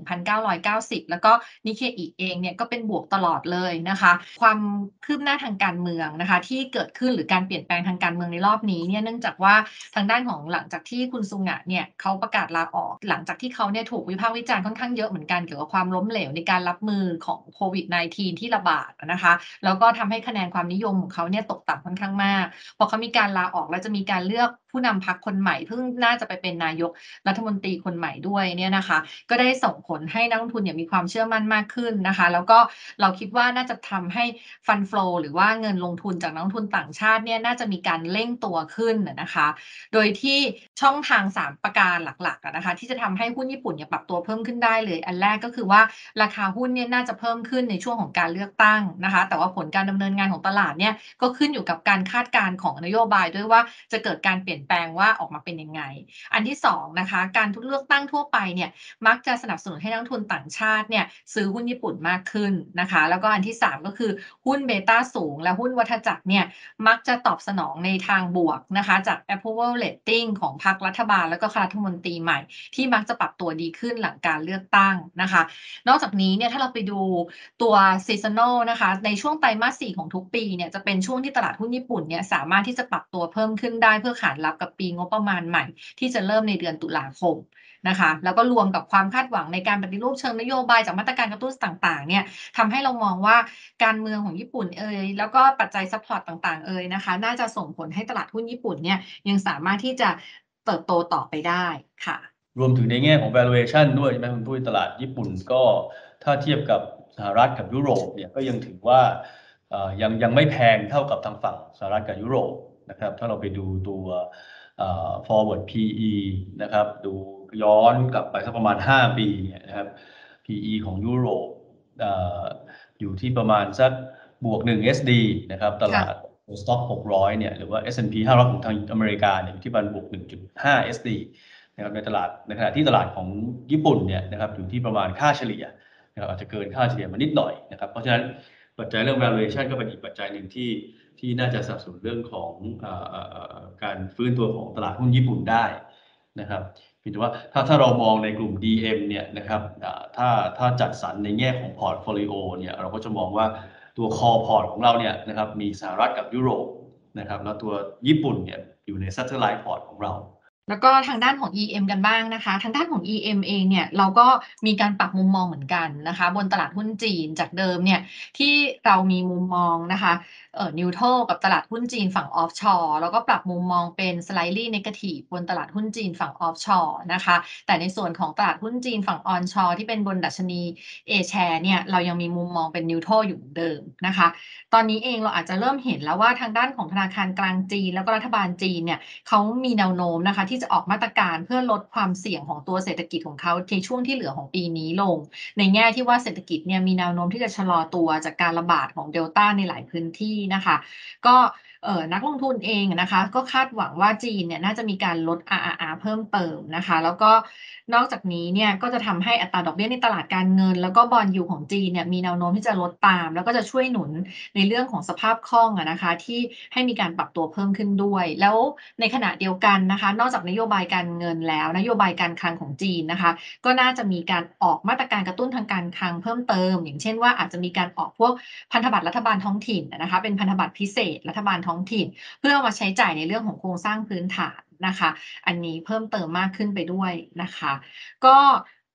1990แล้วก็นิเคอิเองเนี่ยก็เป็นบวกตลอดเลยนะคะความคืบหน้าทางการเมืองนะคะที่เกิดขึ้นหรือการเปลี่ยนแปลงทางการเมืองในรอบนี้เนี่ยเนื่องจากว่าทางด้านของหลังจากที่คุณซุงะเนี่ยเขาประกาศลาออกหลังจากที่เขาเนี่ยถูกวิพากษ์วิจารณ์ค่อนข้างเยอะเหมือนกันเกี่ยวกับความล้มเหลวในการรับมือของโควิด -19 ที่ระบาดนะคะแล้วก็ทำให้คะแนนความนิยมของเขาเนี่ยตกต่ำค่อนข้างมากพอเขามีการลาออกแล้วจะมีการเลือกผู้นำพรรคคนใหม่เพิ่งน่าจะไปเป็นนายกรัฐมนตรีคนใหม่ด้วยเนี่ยนะคะก็ได้ส่งผลให้นักลงทุนเนี่ยมีความเชื่อมั่นมากขึ้นนะคะแล้วก็เราคิดว่าน่าจะทำให้ฟันโฟลหรือว่าเงินลงทุนจากนักลงทุนต่างชาติเนี่ยน่าจะมีการเร่งตัวขึ้นนะคะโดยที่ช่องทาง3ประการหลักๆนะคะที่จะทำให้หุ้นญี่ปุ่นเนี่ยปรับตัวเพิ่มขึ้นได้เลยอันแรกก็คือว่าราคาหุ้นเนี่ยน่าจะเพิ่มขึ้นในช่วงของการเลือกตั้งนะคะแต่ว่าผลการดำเนินงานของตลาดเนี่ยก็ขึ้นอยู่กับการคาดการณ์ของนโยบายด้วยว่าจะเกิดการเปลี่ยนแปลงว่าออกมาเป็นยังไงอันที่2นะคะการเลือกตั้งทั่วไปเนี่ยมักจะสนับสนุนให้นักลงทุนต่างชาติเนี่ยซื้อหุ้นญี่ปุ่นมากขึ้นนะคะแล้วก็อันที่3ก็คือหุ้นเบต้าสูงและหุ้นวัฏจักรเนี่ยมักจะตอบสนองในทางบวกนะคะจาก approval rating ของพรรครัฐบาลแล้วก็คณะรัฐมนตรีใหม่ที่มักจะปรับตัวดีขึ้นหลังการเลือกตั้งนะคะนอกจากนี้เนี่ยถ้าเราไปดูตัว seasonal นะคะในช่วงไตรมาส4ของทุกปีเนี่ยจะเป็นช่วงที่ตลาดหุ้นญี่ปุ่นเนี่ยสามารถที่จะปรับตัวเพิ่มขึ้นได้เพื่อขานรับกับปีงบประมาณใหม่ที่จะเริ่มในเดือนตุลาคมนะคะแล้วก็รวมกับความคาดหวังในการปฏิรูปเชิงนโยบายจากมาตรการกระตุ้นต่างๆเนี่ยทำให้เรามองว่าการเมืองของญี่ปุ่นแล้วก็ปัจจัยซัพพอร์ตต่างๆนะคะน่าจะส่งผลให้ตลาดหุ้นญี่ปุ่นเนี่ยยังสามารถที่จะเติบโตต่อไปได้ค่ะรวมถึงในแง่ของ valuation ด้วยใช่ไหมคุณปุ้ยตลาดญี่ปุ่นก็ถ้าเทียบกับสหรัฐกับยุโรปเนี่ยก็ยังถือว่ายังไม่แพงเท่ากับทางฝั่งสหรัฐกับยุโรปนะครับถ้าเราไปดูตัวforward PE นะครับดูย้อนกลับไปสักประมาณ5ปีเนี่ยนะครับ PE ของยุโรปอยู่ที่ประมาณสักบวก1 SD นะครับตลาดStock 600เนี่ยหรือว่า S&P 500ของทางอเมริกาเนี่ยอยู่ที่ประมาณบวก 1.5 SD นะครับในตลาดในขณะที่ตลาดของญี่ปุ่นเนี่ยนะครับอยู่ที่ประมาณค่าเฉลี่ยนะครับอาจจะเกินค่าเฉลี่ยมานิดหน่อยนะครับเพราะฉะนั้นปัจจัยเรื่อง valuation ก็เป็นอีกปัจจัยหนึ่งที่น่าจะสนับสนุนเรื่องของการฟื้นตัวของตลาดหุ้นญี่ปุ่นได้นะครับเพียงแต่ว่าถ้าเรามองในกลุ่ม DM เนี่ยนะครับถ้าจัดสรรในแง่ของพอร์ตโฟลิโอเนี่ยเราก็จะมองว่าตัว core port ของเราเนี่ยนะครับมีสหรัฐกับยุโรปนะครับแล้วตัวญี่ปุ่นเนี่ยอยู่ใน satellite port ของเราแล้วก็ทางด้านของ EM กันบ้างนะคะทางด้านของ EM เองเนี่ยเราก็มีการปรับมุมมองเหมือนกันนะคะบนตลาดหุ้นจีนจากเดิมเนี่ยที่เรามีมุมมองนะคะneutral กับตลาดหุ้นจีนฝั่ง offshore แล้วก็ปรับมุมมองเป็น slightly negative บนตลาดหุ้นจีนฝั่ง offshore นะคะแต่ในส่วนของตลาดหุ้นจีนฝั่ง onshore ที่เป็นบนดัชนี A-share เนี่ยเรายังมีมุมมองเป็น neutral อยู่เหมือนเดิมนะคะตอนนี้เองเราอาจจะเริ่มเห็นแล้วว่าทางด้านของธนาคารกลางจีนแล้วก็รัฐบาลจีนเนี่ยเขามีแนวโน้มนะคะที่จะออกมาตรการเพื่อลดความเสี่ยงของตัวเศรษฐกิจของเขาในช่วงที่เหลือของปีนี้ลงในแง่ที่ว่าเศรษฐกิจเนี่ยมีแนวโน้มที่จะชะลอตัวจากการระบาดของเดลต้าในหลายพื้นที่นะคะก็นักลงทุนเองนะคะก็คาดหวังว่าจีนเนี่ยน่าจะมีการลด RRR เพิ่มเติมนะคะแล้วก็นอกจากนี้เนี่ยก็จะทำให้อัตราดอกเบี้ยในตลาดการเงินแล้วก็บอนด์ยิลด์ของจีนเนี่ยมีแนวโน้มที่จะลดตามแล้วก็จะช่วยหนุนในเรื่องของสภาพคล่องนะคะที่ให้มีการปรับตัวเพิ่มขึ้นด้วยแล้วในขณะเดียวกันนะคะนอกจากนโยบายการเงินแล้วนโยบายการคลังของจีนนะคะก็น่าจะมีการออกมาตรการกระตุ้นทางการคลังเพิ่มเติมอย่างเช่นว่าอาจจะมีการออกพวกพันธบัตรรัฐบาลท้องถิ่นนะคะเป็นพันธบัตรพิเศษรัฐบาลท้องถิ่นเพื่อมาใช้จ่ายในเรื่องของโครงสร้างพื้นฐานนะคะอันนี้เพิ่มเติมมากขึ้นไปด้วยนะคะก็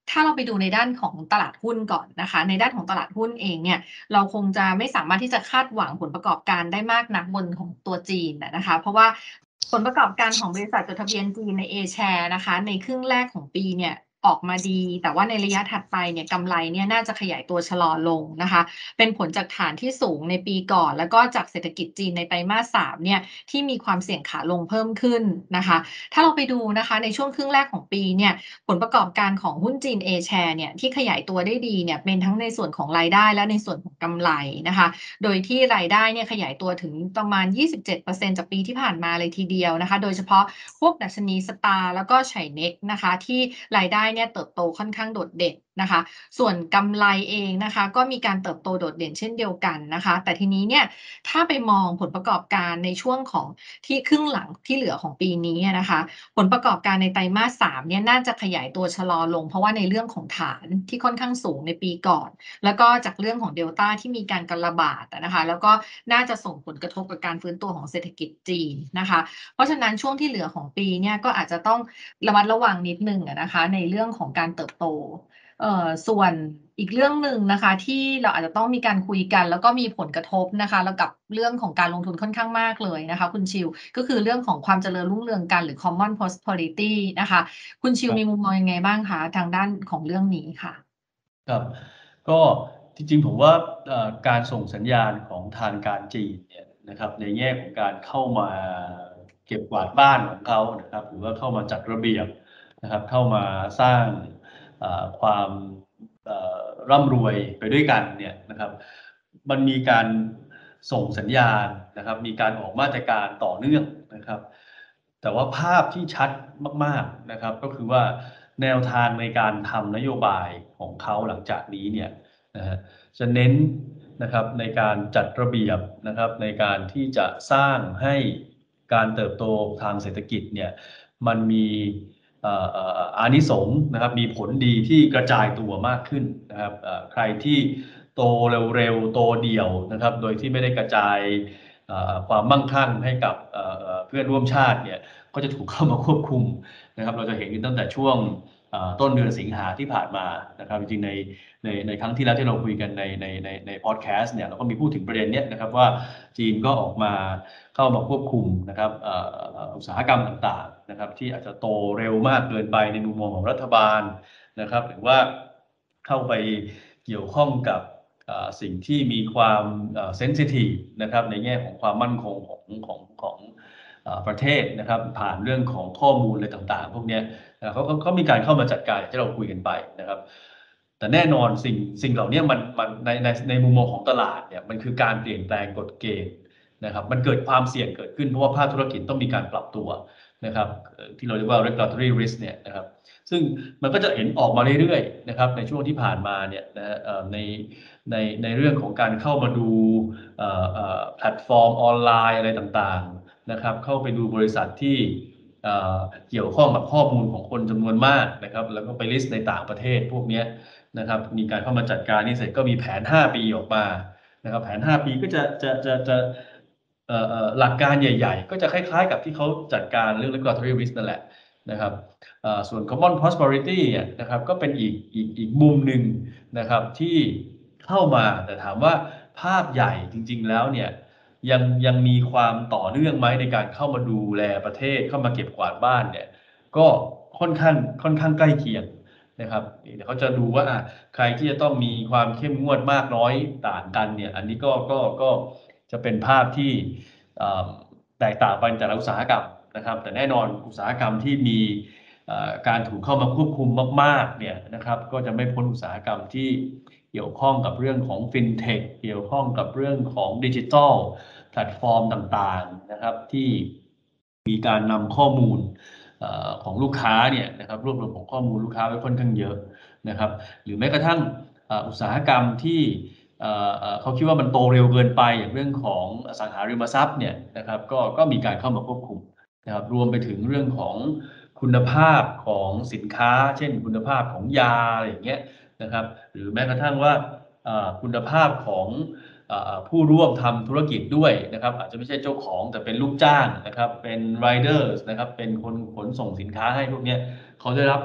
ถ้าเราไปดูในด้านของตลาดหุ้นก่อนนะคะในด้านของตลาดหุ้นเองเนี่ยเราคงจะไม่สามารถที่จะคาดหวังผลประกอบการได้มากนักบนของตัวจีนนะคะเพราะว่าผลประกอบการของบริษัทจดทะเบียนจีนใน A-share นะคะในครึ่งแรกของปีเนี่ยออกมาดีแต่ว่าในระยะถัดไปเนี่ยกำไรเนี่ยน่าจะขยายตัวชะลอลงนะคะเป็นผลจากฐานที่สูงในปีก่อนแล้วก็จากเศรษฐกิจจีนในไตรมาส 3เนี่ยที่มีความเสี่ยงขาลงเพิ่มขึ้นนะคะถ้าเราไปดูนะคะในช่วงครึ่งแรกของปีเนี่ย ผลประกอบการของหุ้นจีน A-share เนี่ยที่ขยายตัวได้ดีเนี่ยเป็นทั้งในส่วนของรายได้และในส่วนของกำไรนะคะโดยที่รายได้เนี่ยขยายตัวถึงประมาณ 27% จากปีที่ผ่านมาเลยทีเดียวนะคะโดยเฉพาะพวกดัชนีสตาร์แล้วก็ไฉเน็กนะคะที่รายได้เนี่ยเติบโตค่อนข้างโดดเด่นนะคะส่วนกำไรเองนะคะก็มีการเติบโตโดดเด่นเช่นเดียวกันนะคะแต่ทีนี้เนี่ยถ้าไปมองผลประกอบการในช่วงของที่ครึ่งหลังที่เหลือของปีนี้นะคะ ผลประกอบการในไตรมาส 3เนี่ยน่าจะขยายตัวชะลอลงเพราะว่าในเรื่องของฐานที่ค่อนข้างสูงในปีก่อนแล้วก็จากเรื่องของเดลต้าที่มีการระบาดนะคะแล้วก็น่าจะส่งผลกระทบกับการฟื้นตัวของเศรษฐกิจจีนนะคะเพราะฉะนั้นช่วงที่เหลือของปีเนี่ยก็อาจจะต้องระมัดระวังนิดนึงนะคะในเรื่องของการเติบโต ส่วนอีกเรื่องหนึ่งนะคะที่เราอาจจะต้องมีการคุยกันแล้วก็มีผลกระทบนะคะแล้วกับเรื่องของการลงทุนค่อนข้างมากเลยนะคะคุณชิวก็คือเรื่องของความเจริญรุ่งเรืองกันหรือ common prosperity นะคะคุณชิวมีมุมมองยังไงบ้างคะทางด้านของเรื่องนี้ค่ะครับก็จริงๆผมว่าการส่งสัญญาณของทางการจีนเนี่ยนะครับในแง่ของการเข้ามาเก็บกวาดบ้านของเขานะครับหรือว่าเข้ามาจัดระเบียบนะครับเข้ามาสร้างความร่ำรวยไปด้วยกันเนี่ยนะครับมันมีการส่งสัญญาณนะครับมีการออกมาตรการต่อเนื่องนะครับแต่ว่าภาพที่ชัดมากๆนะครับก็คือว่าแนวทางในการทำนโยบายของเขาหลังจากนี้เนี่ยนะฮะจะเน้นนะครับในการจัดระเบียบนะครับในการที่จะสร้างให้การเติบโตทางเศรษฐกิจเนี่ยมันมีอานิสงส์นะครับมีผลดีที่กระจายตัวมากขึ้นนะครับใครที่โตเร็วๆโตเดี่ยวนะครับโดยที่ไม่ได้กระจายความมั่งคั่งให้กับเพื่อนร่วมชาติเนี่ยก็จะถูกเข้ามาควบคุมนะครับเราจะเห็นกันตั้งแต่ช่วงต้นเดือนสิงหาที่ผ่านมานะครับจริงๆในครั้งที่แล้วที่เราคุยกันในพอดแคสต์เนี่ยเราก็มีพูดถึงประเด็นเนี้ยนะครับว่าจีนก็ออกมาเข้ามาควบคุมนะครับอุตสาหกรรมต่างๆนะครับที่อาจจะโตเร็วมากเกินไปในมุมมองของรัฐบาลนะครับหรือว่าเข้าไปเกี่ยวข้องกับสิ่งที่มีความเซนซิทีฟนะครับในแง่ของความมั่นคงของประเทศนะครับผ่านเรื่องของข้อมูลอะไรต่างๆพวกนี้เขามีการเข้ามาจัดการที่เราคุยกันไปนะครับแต่แน่นอนสิ่งเหล่านี้มันในมุมมองของตลาดเนี่ยมันคือการเปลี่ยนแปลงกฎเกณฑ์นะครับมันเกิดความเสี่ยงเกิดขึ้นเพราะว่าภาคธุรกิจต้องมีการปรับตัวนะครับที่เราเรียกว่า regulatory risk เนี่ยนะครับซึ่งมันก็จะเห็นออกมาเรื่อยๆนะครับในช่วงที่ผ่านมาเนี่ยนะในเรื่องของการเข้ามาดูแพลตฟอร์มออนไลน์อะไรต่างๆนะครับเข้าไปดูบริษัทที่เกี่ยวข้องกับข้อมูลของคนจำนวนมากนะครับแล้วก็ไปลิสต์ในต่างประเทศพวกนี้นะครับมีการเข้ามาจัดการนี่เสร็จก็มีแผน5 ปีออกมานะครับแผน5 ปีก็จะหลักการใหญ่ๆก็จะคล้ายๆกับที่เขาจัดการเรื่อง regulatory risk นั่นแหละนะครับส่วน common prosperity เนี่ยนะครับก็เป็นอีกมุมหนึ่งนะครับที่เข้ามาแต่ถามว่าภาพใหญ่จริงๆแล้วเนี่ยยังมีความต่อเนื่องไหมในการเข้ามาดูแลประเทศเข้ามาเก็บกวาดบ้านเนี่ยก็ค่อนข้างใกล้เคียงนะครับเดี๋ยวเขาจะดูว่าใครที่จะต้องมีความเข้มงวดมากน้อยต่างกันเนี่ยอันนี้ก็จะเป็นภาพที่แตกต่างไปแต่ละอุตสาหกรรมนะครับแต่แน่นอนอุตสาหกรรมที่มีการถูกเข้ามาควบคุมมากๆเนี่ยนะครับก็จะไม่พ้นอุตสาหกรรมที่เกี่ยวข้องกับเรื่องของฟินเทคเกี่ยวข้องกับเรื่องของดิจิทัลแพลตฟอร์มต่างๆนะครับที่มีการนำข้อมูลของลูกค้าเนี่ยนะครับรวบรวมของข้อมูลลูกค้าไว้ค่อนข้างเยอะนะครับหรือแม้กระทั่งอุตสาหกรรมที่เขาคิดว่ามันโตเร็วเกินไปอย่างเรื่องของอสังหาริมทรัพย์เนี่ยนะครับก็มีการเข้ามาควบคุมนะครับรวมไปถึงเรื่องของคุณภาพของสินค้าเช่นคุณภาพของยาอะไรอย่างเงี้ยนะครับหรือแม้กระทั่งว่าคุณภาพของผู้ร่วมทำธุรกิจด้วยนะครับอาจจะไม่ใช่เจ้าของแต่เป็นลูกจ้างนะครับเป็น riders นะครับเป็นคนขนส่งสินค้าให้พวกนี้เขาได้รับ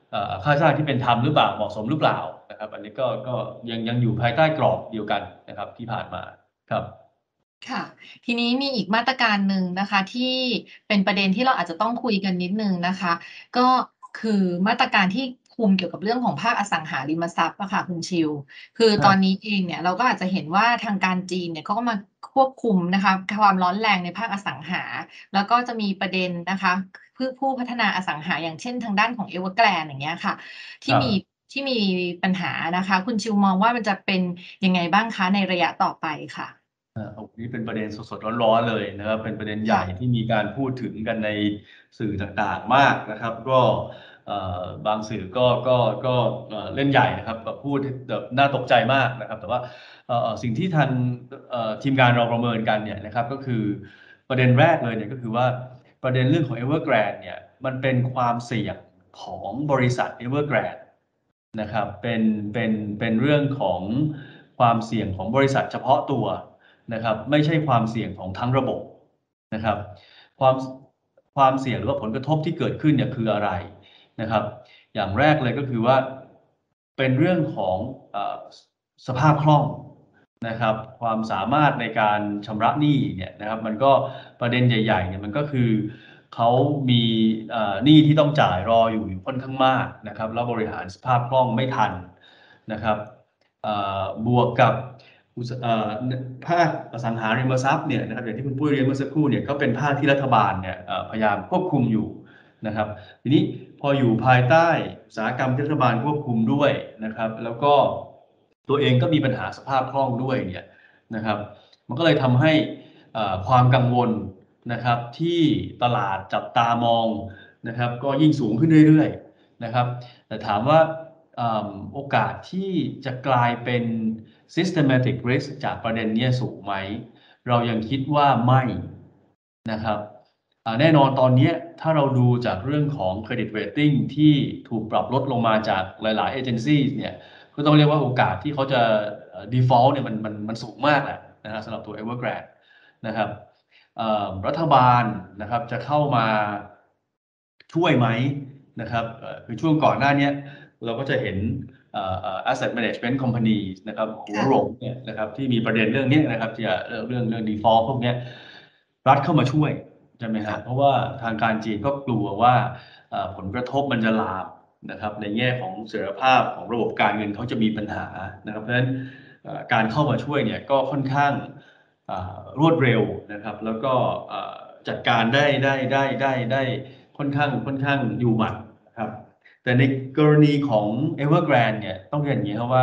ค่าจ้างที่เป็นธรรมหรือเปล่าเหมาะสมหรือเปล่านะครับอันนี้ก็ยังอยู่ภายใต้กรอบเดียวกันนะครับที่ผ่านมาครับค่ะทีนี้มีอีกมาตรการหนึ่งนะคะที่เป็นประเด็นที่เราอาจจะต้องคุยกันนิดนึงนะคะก็คือมาตรการที่คุมเกี่ยวกับเรื่องของภาคอสังหาริมทรัพย์อะค่ะคุณชิลคือตอนครับนี้เองเนี่ยเราก็อาจจะเห็นว่าทางการจีนเนี่ยเขาก็มาควบคุมนะคะความร้อนแรงในภาคอสังหาแล้วก็จะมีประเด็นนะคะผู้พัฒนาอสังหาอย่างเช่นทางด้านของ Evergrande อย่างเงี้ยค่ะคที่มีรับที่มีปัญหานะคะคุณชิลมองว่ามันจะเป็นยังไงบ้างคะในระยะต่อไปค่ะโอ้นี่เป็นประเด็นสดๆร้อนๆเลยนะครับเป็นประเด็นใหญ่ค่ะที่มีการพูดถึงกันในสื่อต่างๆมากนะครับก็บางสื่อก็เล่นใหญ่นะครับแบบพูดแบบน่าตกใจมากนะครับแต่ว่าสิ่งที่ทางทีมงานเราประเมินกันเนี่ยนะครับก็คือประเด็นแรกเลยเนี่ยก็คือว่าประเด็นเรื่องของ Evergrande เนี่ยมันเป็นความเสี่ยงของบริษัท Evergrande นะครับเป็นเรื่องของความเสี่ยงของบริษัทเฉพาะตัวนะครับไม่ใช่ความเสี่ยงของทั้งระบบนะครับความความเสี่ยงหรือว่าผลกระทบที่เกิดขึ้นเนี่ยคืออะไรนะครับอย่างแรกเลยก็คือว่าเป็นเรื่องของสภาพคล่องนะครับความสามารถในการชำระหนี้เนี่ยนะครับมันก็ประเด็นใหญ่ๆเนี่ยมันก็คือเขามีหนี้ที่ต้องจ่ายรออยู่ค่อนข้างมากนะครับแล้วบริหารสภาพคล่องไม่ทันนะครับบวกกับภาคอสังหาริมทรัพย์เนี่ยนะครับอย่างที่คุณปุ้ยเรียนเมื่อสักครู่เนี่ยก็เป็นภาคที่รัฐบาลเนี่ยพยายามควบคุมอยู่นะครับทีนี้พออยู่ภายใต้อุตสาหกรรมที่รัฐบาลควบคุมด้วยนะครับแล้วก็ตัวเองก็มีปัญหาสภาพคล่องด้วยเนี่ยนะครับมันก็เลยทำให้ความกังวลนะครับที่ตลาดจับตามองนะครับก็ยิ่งสูงขึ้นเรื่อยๆนะครับแต่ถามว่าโอกาสที่จะกลายเป็น systematic risk จากประเด็นนี้สูงไหมเรายังคิดว่าไม่นะครับแน่นอนตอนนี้ถ้าเราดูจากเรื่องของ credit rating ที่ถูกปรับลดลงมาจากหลายๆ agency เนี่ยก็ต้องเรียกว่าโอกาสที่เขาจะ default เนี่ยมันสูงมากแหละนะฮะสำหรับตัว Evergrande นะครับรัฐบาลนะครับจะเข้ามาช่วยไหมนะครับคือช่วงก่อนหน้านี้เราก็จะเห็นasset management company นะครับหัวค่ะหลงเนี่ยนะครับที่มีประเด็นเรื่องนี้นะครับที่เรื่อง default พวกนี้รัฐเข้ามาช่วยใช่ไหมฮะเพราะว่าทางการจีนก็กลัวว่าผลกระทบมันจะลามนะครับในแง่ของเสถียรภาพของระบบการเงินเขาจะมีปัญหานะครับเพราะฉะนั้นการเข้ามาช่วยเนี่ยก็ค่อนข้างรวดเร็วนะครับแล้วก็จัดการได้ค่อนข้างอยู่หมัดนะครับแต่ในกรณีของ Evergrande เนี่ยต้องเรียนอย่างนี้ครับว่า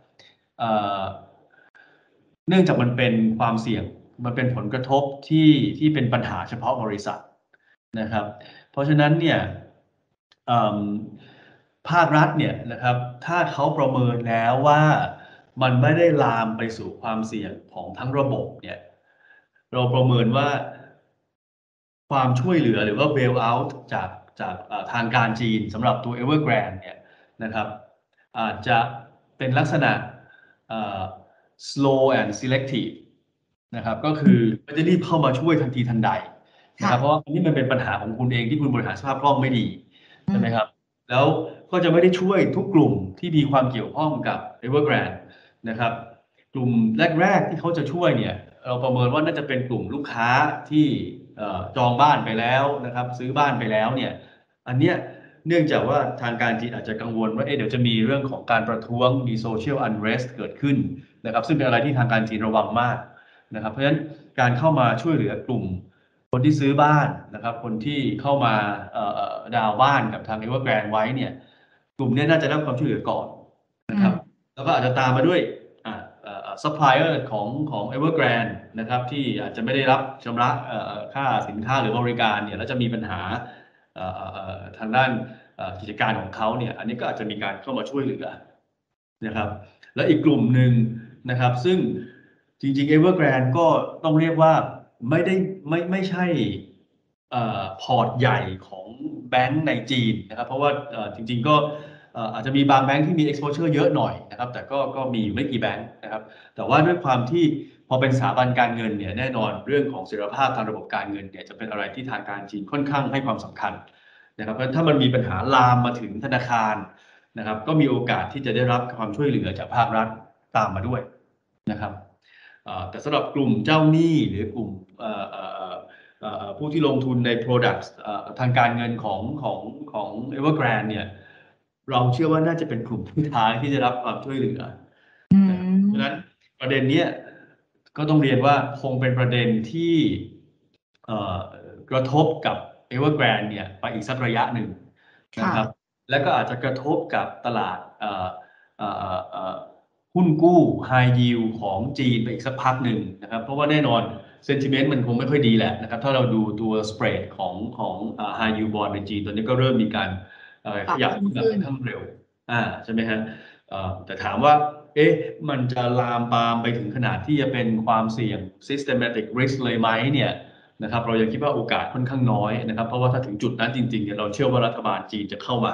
เนื่องจากมันเป็นความเสี่ยงมันเป็นผลกระทบที่เป็นปัญหาเฉพาะบริษัทนะครับเพราะฉะนั้นเนี่ยภาครัฐเนี่ยนะครับถ้าเขาประเมินแล้วว่ามันไม่ได้ลามไปสู่ความเสี่ยงของทั้งระบบเนี่ยเราประเมินว่าความช่วยเหลือหรือว่า bail out จากทางการจีนสำหรับตัว Evergrande เนี่ยนะครับอาจจะเป็นลักษณะ slow and selective นะครับก็คือไม่ได้รีบเข้ามาช่วยทันทีทันใดนะครับเพราะว่าอันนี้มันเป็นปัญหาของคุณเองที่คุณบริหารสภาพคล่องไม่ดีใช่ไหมครับแล้วก็จะไม่ได้ช่วยทุกกลุ่มที่มีความเกี่ยวข้องกับ Evergrande นะครับกลุ่มแรกๆที่เขาจะช่วยเนี่ยเราประเมินว่าน่าจะเป็นกลุ่มลูกค้าที่จองบ้านไปแล้วนะครับซื้อบ้านไปแล้วเนี่ยอันเนี้ยเนื่องจากว่าทางการจีนอาจจะกังวลว่าเดี๋ยวจะมีเรื่องของการประท้วงมี social unrest เกิดขึ้นนะครับซึ่งเป็นอะไรที่ทางการจีนระวังมากนะครับเพราะฉะนั้นการเข้ามาช่วยเหลือกลุ่มคนที่ซื้อบ้านนะครับคนที่เข้ามาดาวน์บ้านกับทาง Evergrande ไว้เนี่ยกลุ่มนี้น่าจะได้รับความช่วยเหลือก่อนนะครับแล้วก็อาจจะตามมาด้วยซัพพลายเออร์ของ Evergrande นะครับที่อาจจะไม่ได้รับชำระค่าสินค้าหรือบริการเนี่ยแล้วจะมีปัญหาทางด้านกิจการของเขาเนี่ยอันนี้ก็อาจจะมีการเข้ามาช่วยเหลือนะครับและอีกกลุ่มหนึ่งนะครับซึ่งจริงๆ Evergrande ก็ต้องเรียกว่าไม่ใช่พอร์ตใหญ่ของแบงก์ในจีนนะครับเพราะว่าจริงๆก็อาจจะมีบางแบงก์ที่มี exposure เยอะหน่อยนะครับแต่ก็มีอยู่ไม่กี่แบงก์นะครับแต่ว่าด้วยความที่พอเป็นสถาบันการเงินเนี่ยแน่นอนเรื่องของเสถียรภาพทางระบบการเงินเนี่ยจะเป็นอะไรที่ทางการจีนค่อนข้างให้ความสำคัญนะครับเพราะถ้ามันมีปัญหาลามมาถึงธนาคารนะครับก็มีโอกาสที่จะได้รับความช่วยเหลือจากภาครัฐตามมาด้วยนะครับแต่สำหรับกลุ่มเจ้าหนี้หรือกลุ่มผู้ที่ลงทุนใน Products ทางการเงินของ Evergrande เนี่ยเราเชื่อว่าน่าจะเป็นกลุ่มท้ายที่จะรับความช่วยเหลือเพราะฉะนั้นประเด็นนี้ก็ต้องเรียนว่าคงเป็นประเด็นที่กระทบกับ Evergrande เนี่ยไปอีกสักระยะหนึ่งนะครับและก็อาจจะกระทบกับตลาดหุ้นกู้ High Yield ของจีนไปอีกสักพักหนึ่งนะครับเพราะว่าแน่นอนsentiment มันคงไม่ค่อยดีแหละนะครับถ้าเราดูตัว spread ของHigh Yield Bond ในจีนตอนนี้ก็เริ่มมีการขยับขึ้นมาค่อนข้างเร็วใช่ไหมฮะแต่ถามว่ามันจะลามปามไปถึงขนาดที่จะเป็นความเสี่ยง systematic risk เลยไหมเนี่ยนะครับเรายังคิดว่าโอกาสค่อนข้างน้อยนะครับเพราะว่าถ้าถึงจุดนั้นจริงๆเนี่ยเราเชื่อว่ารัฐบาลจีนจะเข้ามา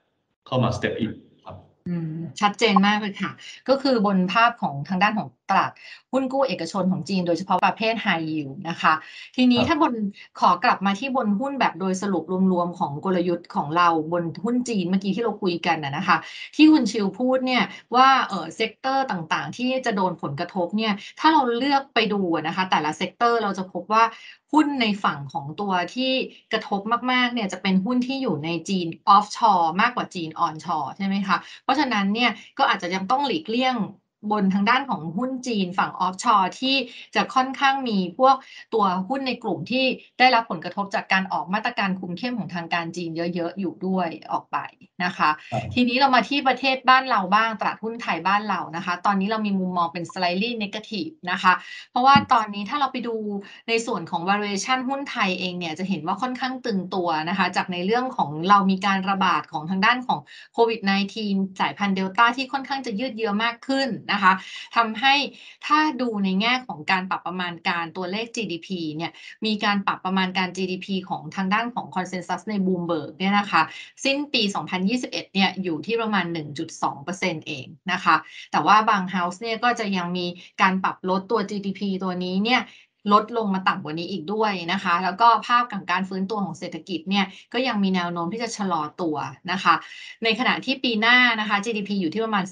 step in ครับชัดเจนมากเลยค่ะก็คือบนภาพของทางด้านของตลาดหุ้นกู้เอกชนของจีนโดยเฉพาะประเภท High Yield นะคะทีนี้ถ้าขอกลับมาที่บนหุ้นแบบโดยสรุปรวมๆของกลยุทธ์ของเราบนหุ้นจีนเมื่อกี้ที่เราคุยกันนะคะที่คุณชิวพูดเนี่ยว่าเซกเตอร์ต่างๆที่จะโดนผลกระทบเนี่ยถ้าเราเลือกไปดูนะคะแต่ละเซกเตอร์เราจะพบว่าหุ้นในฝั่งของตัวที่กระทบมากๆเนี่ยจะเป็นหุ้นที่อยู่ในจีนออฟชอร์มากกว่าจีนออนชอร์ใช่ไหมคะเพราะฉะนั้นเนี่ยก็อาจจะยังต้องหลีกเลี่ยงบนทางด้านของหุ้นจีนฝั่งออฟชอร์ที่จะค่อนข้างมีพวกตัวหุ้นในกลุ่มที่ได้รับผลกระทบจากการออกมาตรการคุมเข้มของทางการจีนเยอะๆอยู่ด้วยออกไปนะคะทีนี้เรามาที่ประเทศบ้านเราบ้างตลาดหุ้นไทยบ้านเรานะคะตอนนี้เรามีมุมมองเป็น slightly negative นะคะเพราะว่าตอนนี้ถ้าเราไปดูในส่วนของ valuation หุ้นไทยเองเนี่ยจะเห็นว่าค่อนข้างตึงตัวนะคะจากในเรื่องของเรามีการระบาดของทางด้านของโควิด -19 สายพันธุ์เดลต้าที่ค่อนข้างจะยืดเยื้อมากขึ้นนะคะทำให้ถ้าดูในแง่ของการปรับประมาณการตัวเลข GDP เนี่ยมีการปรับประมาณการ GDP ของทางด้านของ Consensus ใน Bloomberg เนี่ยนะคะสิ้นปี 2021 เนี่ยอยู่ที่ประมาณ 1.2% เองนะคะแต่ว่าบาง House เนี่ยก็จะยังมีการปรับลดตัว GDP ตัวนี้เนี่ยลดลงมาต่ำกว่านี้อีกด้วยนะคะแล้วก็ภาพของการฟื้นตัวของเศรษฐกิจเนี่ยก็ยังมีแนวโน้มที่จะชะลอตัวนะคะในขณะที่ปีหน้านะคะ GDP อยู่ที่ประมาณ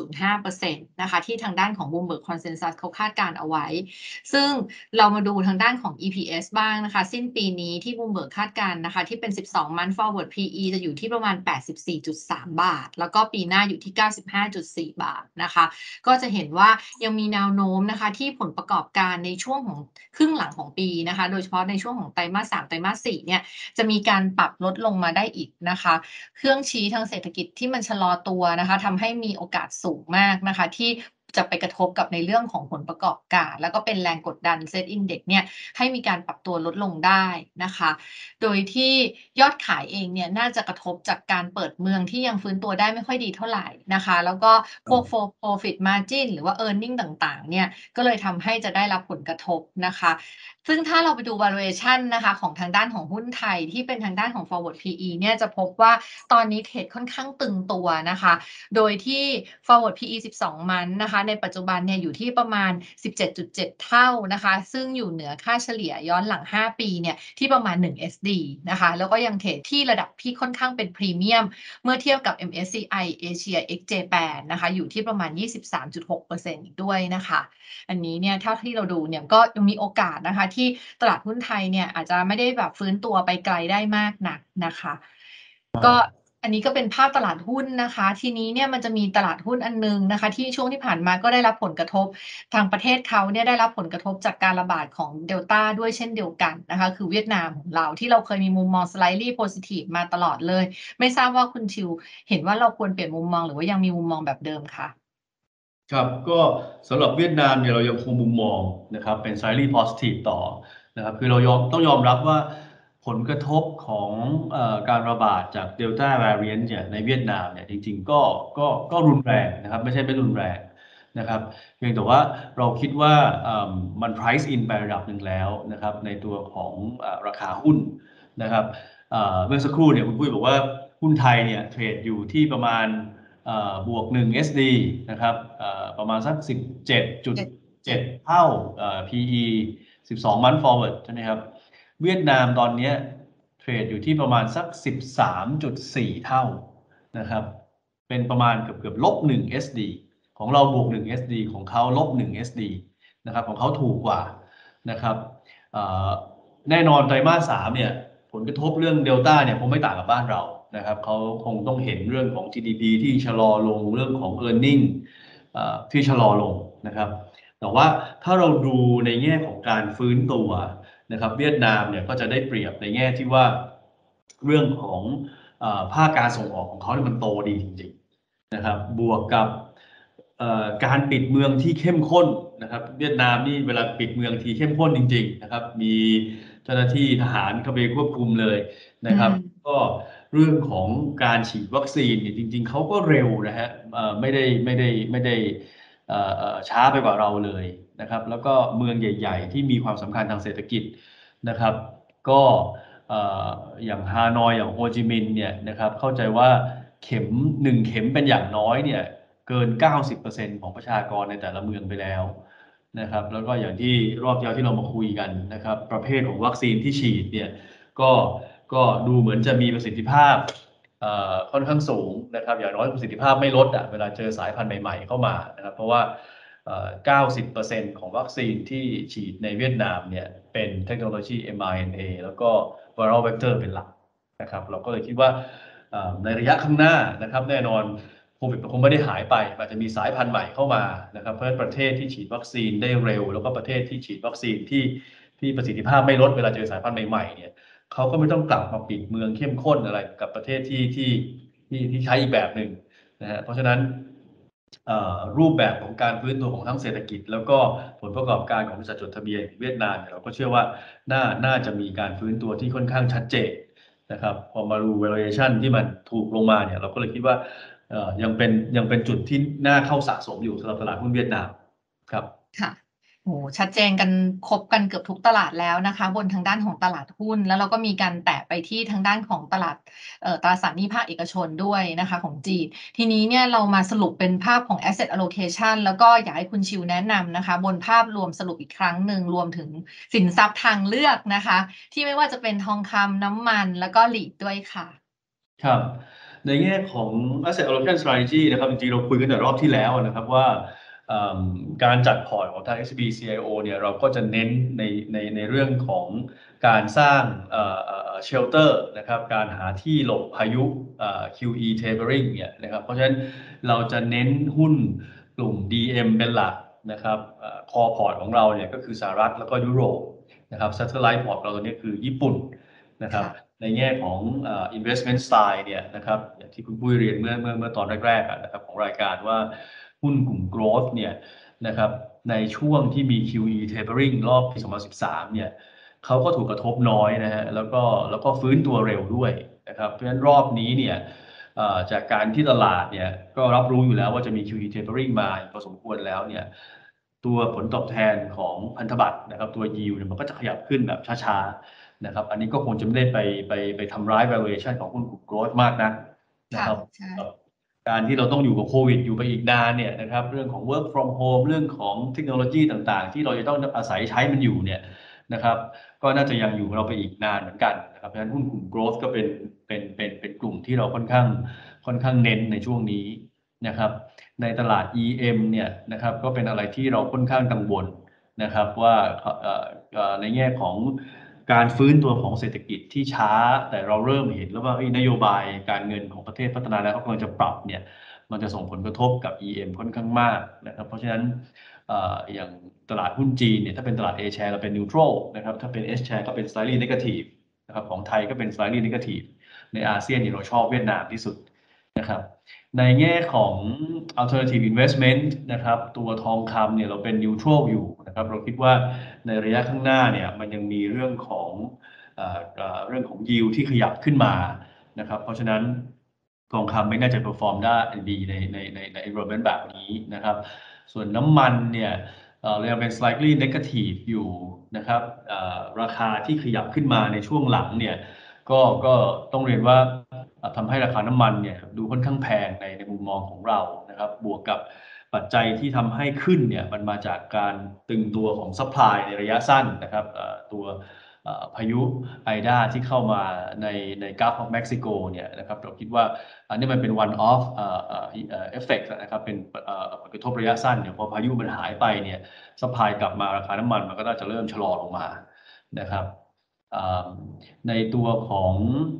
4.05% นะคะที่ทางด้านของ Bloomberg Consensus เขาคาดการเอาไว้ซึ่งเรามาดูทางด้านของ EPS บ้างนะคะสิ้นปีนี้ที่ Bloomberg คาดการนะคะที่เป็น12 month forward PE จะอยู่ที่ประมาณ 84.3 บาทแล้วก็ปีหน้าอยู่ที่ 95.4 บาทนะคะก็จะเห็นว่ายังมีแนวโน้มนะคะที่ผลประกอบการในช่วงของครึ่งหลังของปีนะคะโดยเฉพาะในช่วงของไตรมาส 3 ไตรมาส 4เนี่ยจะมีการปรับลดลงมาได้อีกนะคะเครื่องชี้ทางเศรษฐกิจที่มันชะลอตัวนะคะทำให้มีโอกาสสูงมากนะคะที่จะไปกระทบกับในเรื่องของผลประกอบการแล้วก็เป็นแรงกดดัน Set Index เนี่ยให้มีการปรับตัวลดลงได้นะคะโดยที่ยอดขายเองเนี่ยน่าจะกระทบจากการเปิดเมืองที่ยังฟื้นตัวได้ไม่ค่อยดีเท่าไหร่นะคะแล้วก็พวก profit margin หรือว่า earning ต่างๆเนี่ยก็เลยทำให้จะได้รับผลกระทบนะคะซึ่งถ้าเราไปดู valuation นะคะของทางด้านของหุ้นไทยที่เป็นทางด้านของ forward PE เนี่ยจะพบว่าตอนนี้เทรดค่อนข้างตึงตัวนะคะโดยที่ forward PE 12 มันนะคะในปัจจุบันเนี่ยอยู่ที่ประมาณ 17.7 เท่านะคะซึ่งอยู่เหนือค่าเฉลี่ยย้อนหลัง 5 ปีเนี่ยที่ประมาณ 1 SD นะคะแล้วก็ยังเทรดที่ระดับที่ค่อนข้างเป็นพรีเมียมเมื่อเทียบกับ MSCI Asia X Japan นะคะอยู่ที่ประมาณ 23.6% อีกด้วยนะคะอันนี้เนี่ยเท่าที่เราดูเนี่ยก็ยังมีโอกาสนะคะที่ตลาดหุ้นไทยเนี่ยอาจจะไม่ได้แบบฟื้นตัวไปไกลได้มากนักนะคะก็อันนี้ก็เป็นภาพตลาดหุ้นนะคะทีนี้เนี่ยมันจะมีตลาดหุ้นอันนึงนะคะที่ช่วงที่ผ่านมาก็ได้รับผลกระทบทางประเทศเขาเนี่ยได้รับผลกระทบจากการระบาดของเดลต้าด้วยเช่นเดียวกันนะคะคือเวียดนามของเราที่เราเคยมีมุมมอง slightly positive มาตลอดเลยไม่ทราบว่าคุณชิวเห็นว่าเราควรเปลี่ยนมุมมองหรือว่ายังมีมุมมองแบบเดิมคะครับก็สำหรับเวียดนามเนี่ยเรายังคงมุมมองนะครับเป็น slightly positive ต่อนะครับคือเราต้องยอมรับว่าผลกระทบของการระบาดจาก Delta variant เนี่ยในเวียดนามเนี่ยจริงๆก็รุนแรงนะครับไม่ใช่ไม่รุนแรงนะครับเพียงแต่ว่าเราคิดว่ามัน price in ไประดับหนึ่งแล้วนะครับในตัวของราคาหุ้นนะครับเมื่อสักครู่เนี่ยคุณปุ้ยบอกว่าหุ้นไทยเนี่ยเทรดอยู่ที่ประมาณบวก1 SD นะครับประมาณสัก 17.7 เท่าPE 12 month forward ใช่ไหมครับเวียดนามตอนนี้เทรดอยู่ที่ประมาณสัก 13.4 เท่านะครับเป็นประมาณเกือบลบ1 SD ของเราบวก1 SD ของเขาลบ1 SD นะครับของเขาถูกกว่านะครับแน่นอนไตรมาส 3เนี่ยผลกระทบเรื่องเดลต้าเนี่ยคงไม่ต่างกับบ้านเรานะครับเขาคงต้องเห็นเรื่องของ GDP ที่ชะลอลงเรื่องของ earning ที่ชะลอลงนะครับแต่ว่าถ้าเราดูในแง่ของการฟื้นตัวนะครับเวียดนามเนี่ยก็จะได้เปรียบในแง่ที่ว่าเรื่องของภาคการส่งออกของเขาเนี่ยมันโตดีจริงๆนะครับบวกกับการปิดเมืองที่เข้มข้นนะครับเวียดนามนี่เวลาปิดเมืองทีเข้มข้นจริงๆนะครับมีเจ้าหน้าที่ทหารเข้าไปควบคุมเลยนะครับก็เรื่องของการฉีดวัคซีนเนี่ยจริงๆเขาก็เร็วนะฮะไม่ได้ช้าไปกว่าเราเลยนะครับแล้วก็เมืองใหญ่ๆที่มีความสำคัญทางเศรษฐกิจนะครับก็อย่างฮานอยอย่างโฮจิมินห์เนี่ยนะครับเข้าใจว่าเข็ม1 เข็มเป็นอย่างน้อยเนี่ยเกิน 90% ของประชากรในแต่ละเมืองไปแล้วนะครับแล้วก็อย่างที่รอบที่แล้วที่เรามาคุยกันนะครับประเภทของวัคซีนที่ฉีดเนี่ยก็ดูเหมือนจะมีประสิทธิภาพค่อนข้างสูงนะครับอย่างน้อยประสิทธิภาพไม่ลดเวลาเจอสายพันธุ์ใหม่ๆเข้ามานะครับเพราะว่า90% ของวัคซีนที่ฉีดในเวียดนามเนี่ยเป็นเทคโนโลยี mRNA แล้วก็ viral vector เป็นหลักนะครับเราก็เลยคิดว่าในระยะข้างหน้านะครับแน่นอนโควิดคงไม่ได้หายไปอาจจะมีสายพันธุ์ใหม่เข้ามานะครับเพราะฉะนั้นประเทศที่ฉีดวัคซีนได้เร็วแล้วก็ประเทศที่ฉีดวัคซีนที่ประสิทธิภาพไม่ลดเวลาเจอสายพันธุ์ใหม่ๆเนี่ยเขาก็ไม่ต้องกลับมาปิดเมืองเข้มข้นอะไรกับประเทศที่ใช้อีกแบบหนึ่งนะฮะเพราะฉะนั้นรูปแบบของการฟื้นตัวของทั้งเศรษฐกิจแล้วก็ผลประกอบการของบริษัทจดทะเบียนเวียดนามเราก็เชื่อว่าน่าจะมีการฟื้นตัวที่ค่อนข้างชัดเจนนะครับพอมาดู valuation ที่มันถูกลงมาเนี่ยเราก็เลยคิดว่ายังเป็นจุดที่น่าเข้าสะสมอยู่สำหรับตลาดหุ้นเวียดนามครับค่ะโอ้ชัดเจนกันครบกันเกือบทุกตลาดแล้วนะคะบนทางด้านของตลาดหุ้นแล้วเราก็มีการแตะไปที่ทางด้านของตลาดตราสารหนี้ภาคเอกชนด้วยนะคะของจีนทีนี้เนี่ยเรามาสรุปเป็นภาพของ asset allocation แล้วก็อยากให้คุณชิวแนะนำนะคะบนภาพรวมสรุปอีกครั้งหนึ่งรวมถึงสินทรัพย์ทางเลือกนะคะที่ไม่ว่าจะเป็นทองคำน้ำมันแล้วก็หลีดด้วยค่ะครับในแง่ของ asset allocation strategy นะครับจริงๆเราคุยกันในรอบที่แล้วนะครับว่าการจัดพอร์ตของทาง SCB CIO เนี่ยเราก็จะเน้นในเรื่องของการสร้างshelter นะครับการหาที่หลบพายุ QE tapering เนี่ยนะครับเพราะฉะนั้นเราจะเน้นหุ้นกลุ่ม DM เป็นหลักนะครับcore port ของเราเนี่ยก็คือสหรัฐแล้วก็ยุโรปนะครับ satellite port เราตัวนี้คือญี่ปุ่นนะครับในแง่ของinvestment style เนี่ยนะครับอย่างที่คุณปุ้ยเรียนเมื่อตอนแรกๆนะครับของรายการว่าหุ้นกลุ่ม growth เนี่ยนะครับในช่วงที่มี QE tapering รอบปี 2013 เนี่ยเขาก็ถูกกระทบน้อยนะฮะแล้วก็ฟื้นตัวเร็วด้วยนะครับเพราะฉะนั้นรอบนี้เนี่ยจากการที่ตลาดเนี่ยก็รับรู้อยู่แล้วว่าจะมี QE tapering มาพอสมควรแล้วเนี่ยตัวผลตอบแทนของพันธบัตรนะครับตัว yield เนี่ยมันก็จะขยับขึ้นแบบช้าๆนะครับอันนี้ก็คงจะไม่ได้ไปทำร้าย valuation ของหุ้นกลุ่ม growth มากนักนะครับการที่เราต้องอยู่กับโควิดอยู่ไปอีกนานเนี่ยนะครับเรื่องของ work from home เรื่องของเทคโนโลยีต่างๆที่เราจะต้องอาศัยใช้มันอยู่เนี่ยนะครับก็น่าจะยังอยู่เราไปอีกนานเหมือนกันนะครับเพราะฉะนั้นหุ้นกลุ่ม growth ก็เป็นกลุ่มที่เราค่อนข้างเน้นในช่วงนี้นะครับในตลาด EM เนี่ยนะครับก็เป็นอะไรที่เราค่อนข้างกังวลนะครับว่าในแง่ของการฟื้นตัวของเศรษฐกิจที่ช้าแต่เราเริ่มเห็นแล้วว่านโยบายการเงินของประเทศพัฒนาแล้วเขากำลังจะปรับเนี่ยมันจะส่งผลกระทบกับ EM ค่อนข้างมากนะครับเพราะฉะนั้นอย่างตลาดหุ้นจีนเนี่ยถ้าเป็นตลาด A share เราเป็น neutral นะครับถ้าเป็น S share ก็เป็น slightly negative นะครับของไทยก็เป็น slightly negative ในอาเซียนเนี่ยเราชอบเวียดนามที่สุดนะครับในแง่ของ alternative investment นะครับตัวทองคำเนี่ยเราเป็น neutral อยู่นะครับเราคิดว่าในระยะข้างหน้าเนี่ยมันยังมีเรื่องของyield ที่ขยับขึ้นมานะครับเพราะฉะนั้นทองคำไม่น่าจะ perform ได้ดีใน environment แบบนี้นะครับส่วนน้ำมันเนี่ยเรายังเป็น slightly negative อยู่นะครับราคาที่ขยับขึ้นมาในช่วงหลังเนี่ยก็ต้องเรียนว่าทำให้ราคาน้ำมันเนี่ยดูค่อนข้างแพงในมุมมองของเรานะครับบวกกับปัจจัยที่ทำให้ขึ้นเนี่ยมันมาจากการตึงตัวของซัพพลายในระยะสั้นนะครับตัวพายุไอดาที่เข้ามาในGulf of Mexico เนี่ยนะครับเราคิดว่าอันนี้มันเป็น one off effect นะครับเป็นผลกระทบระยะสั้นเนี่ยพอพายุมันหายไปเนี่ยซัพพลายกลับมาราคาน้ำมันมันก็น่าจะเริ่มชะลอลงมานะครับในตัวของ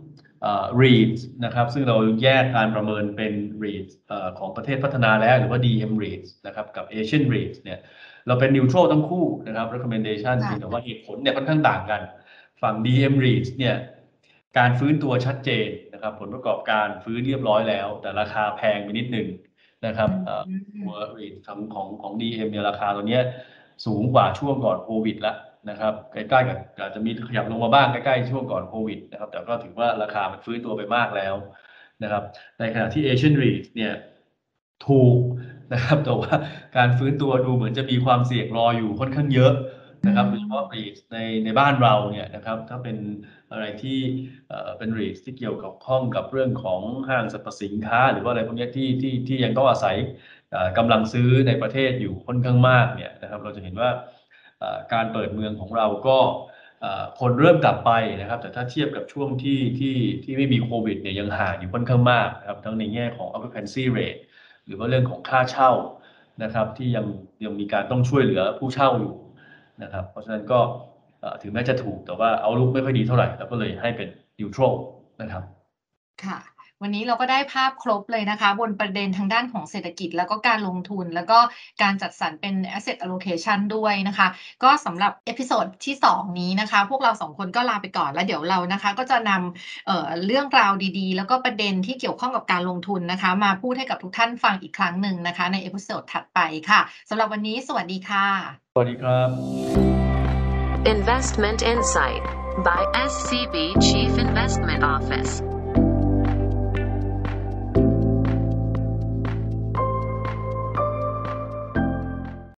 REITs นะครับซึ่งเราแยกการประเมินเป็น REITs ของประเทศพัฒนาแล้วหรือว่า DM REITs นะครับกับ Asian REITs เนี่ยเราเป็น neutral ทั้งคู่นะครับ recommendation เพียงแต่ว่าเหตุผลเนี่ยค่อนข้างต่างกันฝั่ง DM REITs เนี่ยการฟื้นตัวชัดเจนนะครับผลประกอบการฟื้นเรียบร้อยแล้วแต่ราคาแพงไปนิดนึงนะครับตัว REIT ของ DM เนี่ยราคาตัวเนี้ยสูงกว่าช่วงก่อนโควิดละนะครับใกล้ๆกับอาจจะมีขยับลงมาบ้างใกล้ๆช่วงก่อนโควิดนะครับแต่ก็ถือว่าราคามันฟื้นตัวไปมากแล้วนะครับในขณะที่ Asian REIT เนี่ยถูกนะครับแต่ว่าการฟื้นตัวดูเหมือนจะมีความเสี่ยงรออยู่ค่อนข้างเยอะนะครับโดยเฉพาะ REIT ในบ้านเราเนี่ยนะครับถ้าเป็นอะไรที่เป็น REIT ที่เกี่ยวกับข้องกับเรื่องของห้างสรรพสินค้าหรือว่าอะไรพวกนี้ที่ยังต้องอาศัยกำลังซื้อในประเทศอยู่ค่อนข้างมากเนี่ยนะครับเราจะเห็นว่าการเปิดเมืองของเราก็คนเริ่มกลับไปนะครับแต่ถ้าเทียบกับช่วงที่ไม่มีโควิดเนี่ยยังห่างอยู่ค่อนข้างมากนะครับทั้งในแง่ของ occupancy rate หรือว่าเรื่องของค่าเช่านะครับที่ยังมีการต้องช่วยเหลือผู้เช่าอยู่นะครับเพราะฉะนั้นก็ถึงแม้จะถูกแต่ว่าเอาลุกไม่ค่อยดีเท่าไหร่เราก็เลยให้เป็น neutral นะครับค่ะวันนี้เราก็ได้ภาพครบเลยนะคะบนประเด็นทางด้านของเศรษฐกิจแล้วก็การลงทุนแล้วก็การจัดสรรเป็น asset allocation ด้วยนะคะก็สำหรับเอพิโซดที่2นี้นะคะพวกเรา2คนก็ลาไปก่อนแล้วเดี๋ยวเรานะคะก็จะนำเรื่องราวดีๆแล้วก็ประเด็นที่เกี่ยวข้องกับการลงทุนนะคะมาพูดให้กับทุกท่านฟังอีกครั้งหนึ่งนะคะในเอพิโซดถัดไปค่ะสำหรับวันนี้สวัสดีค่ะสวัสดีครับ Investment Insight by SCB Chief Investment Office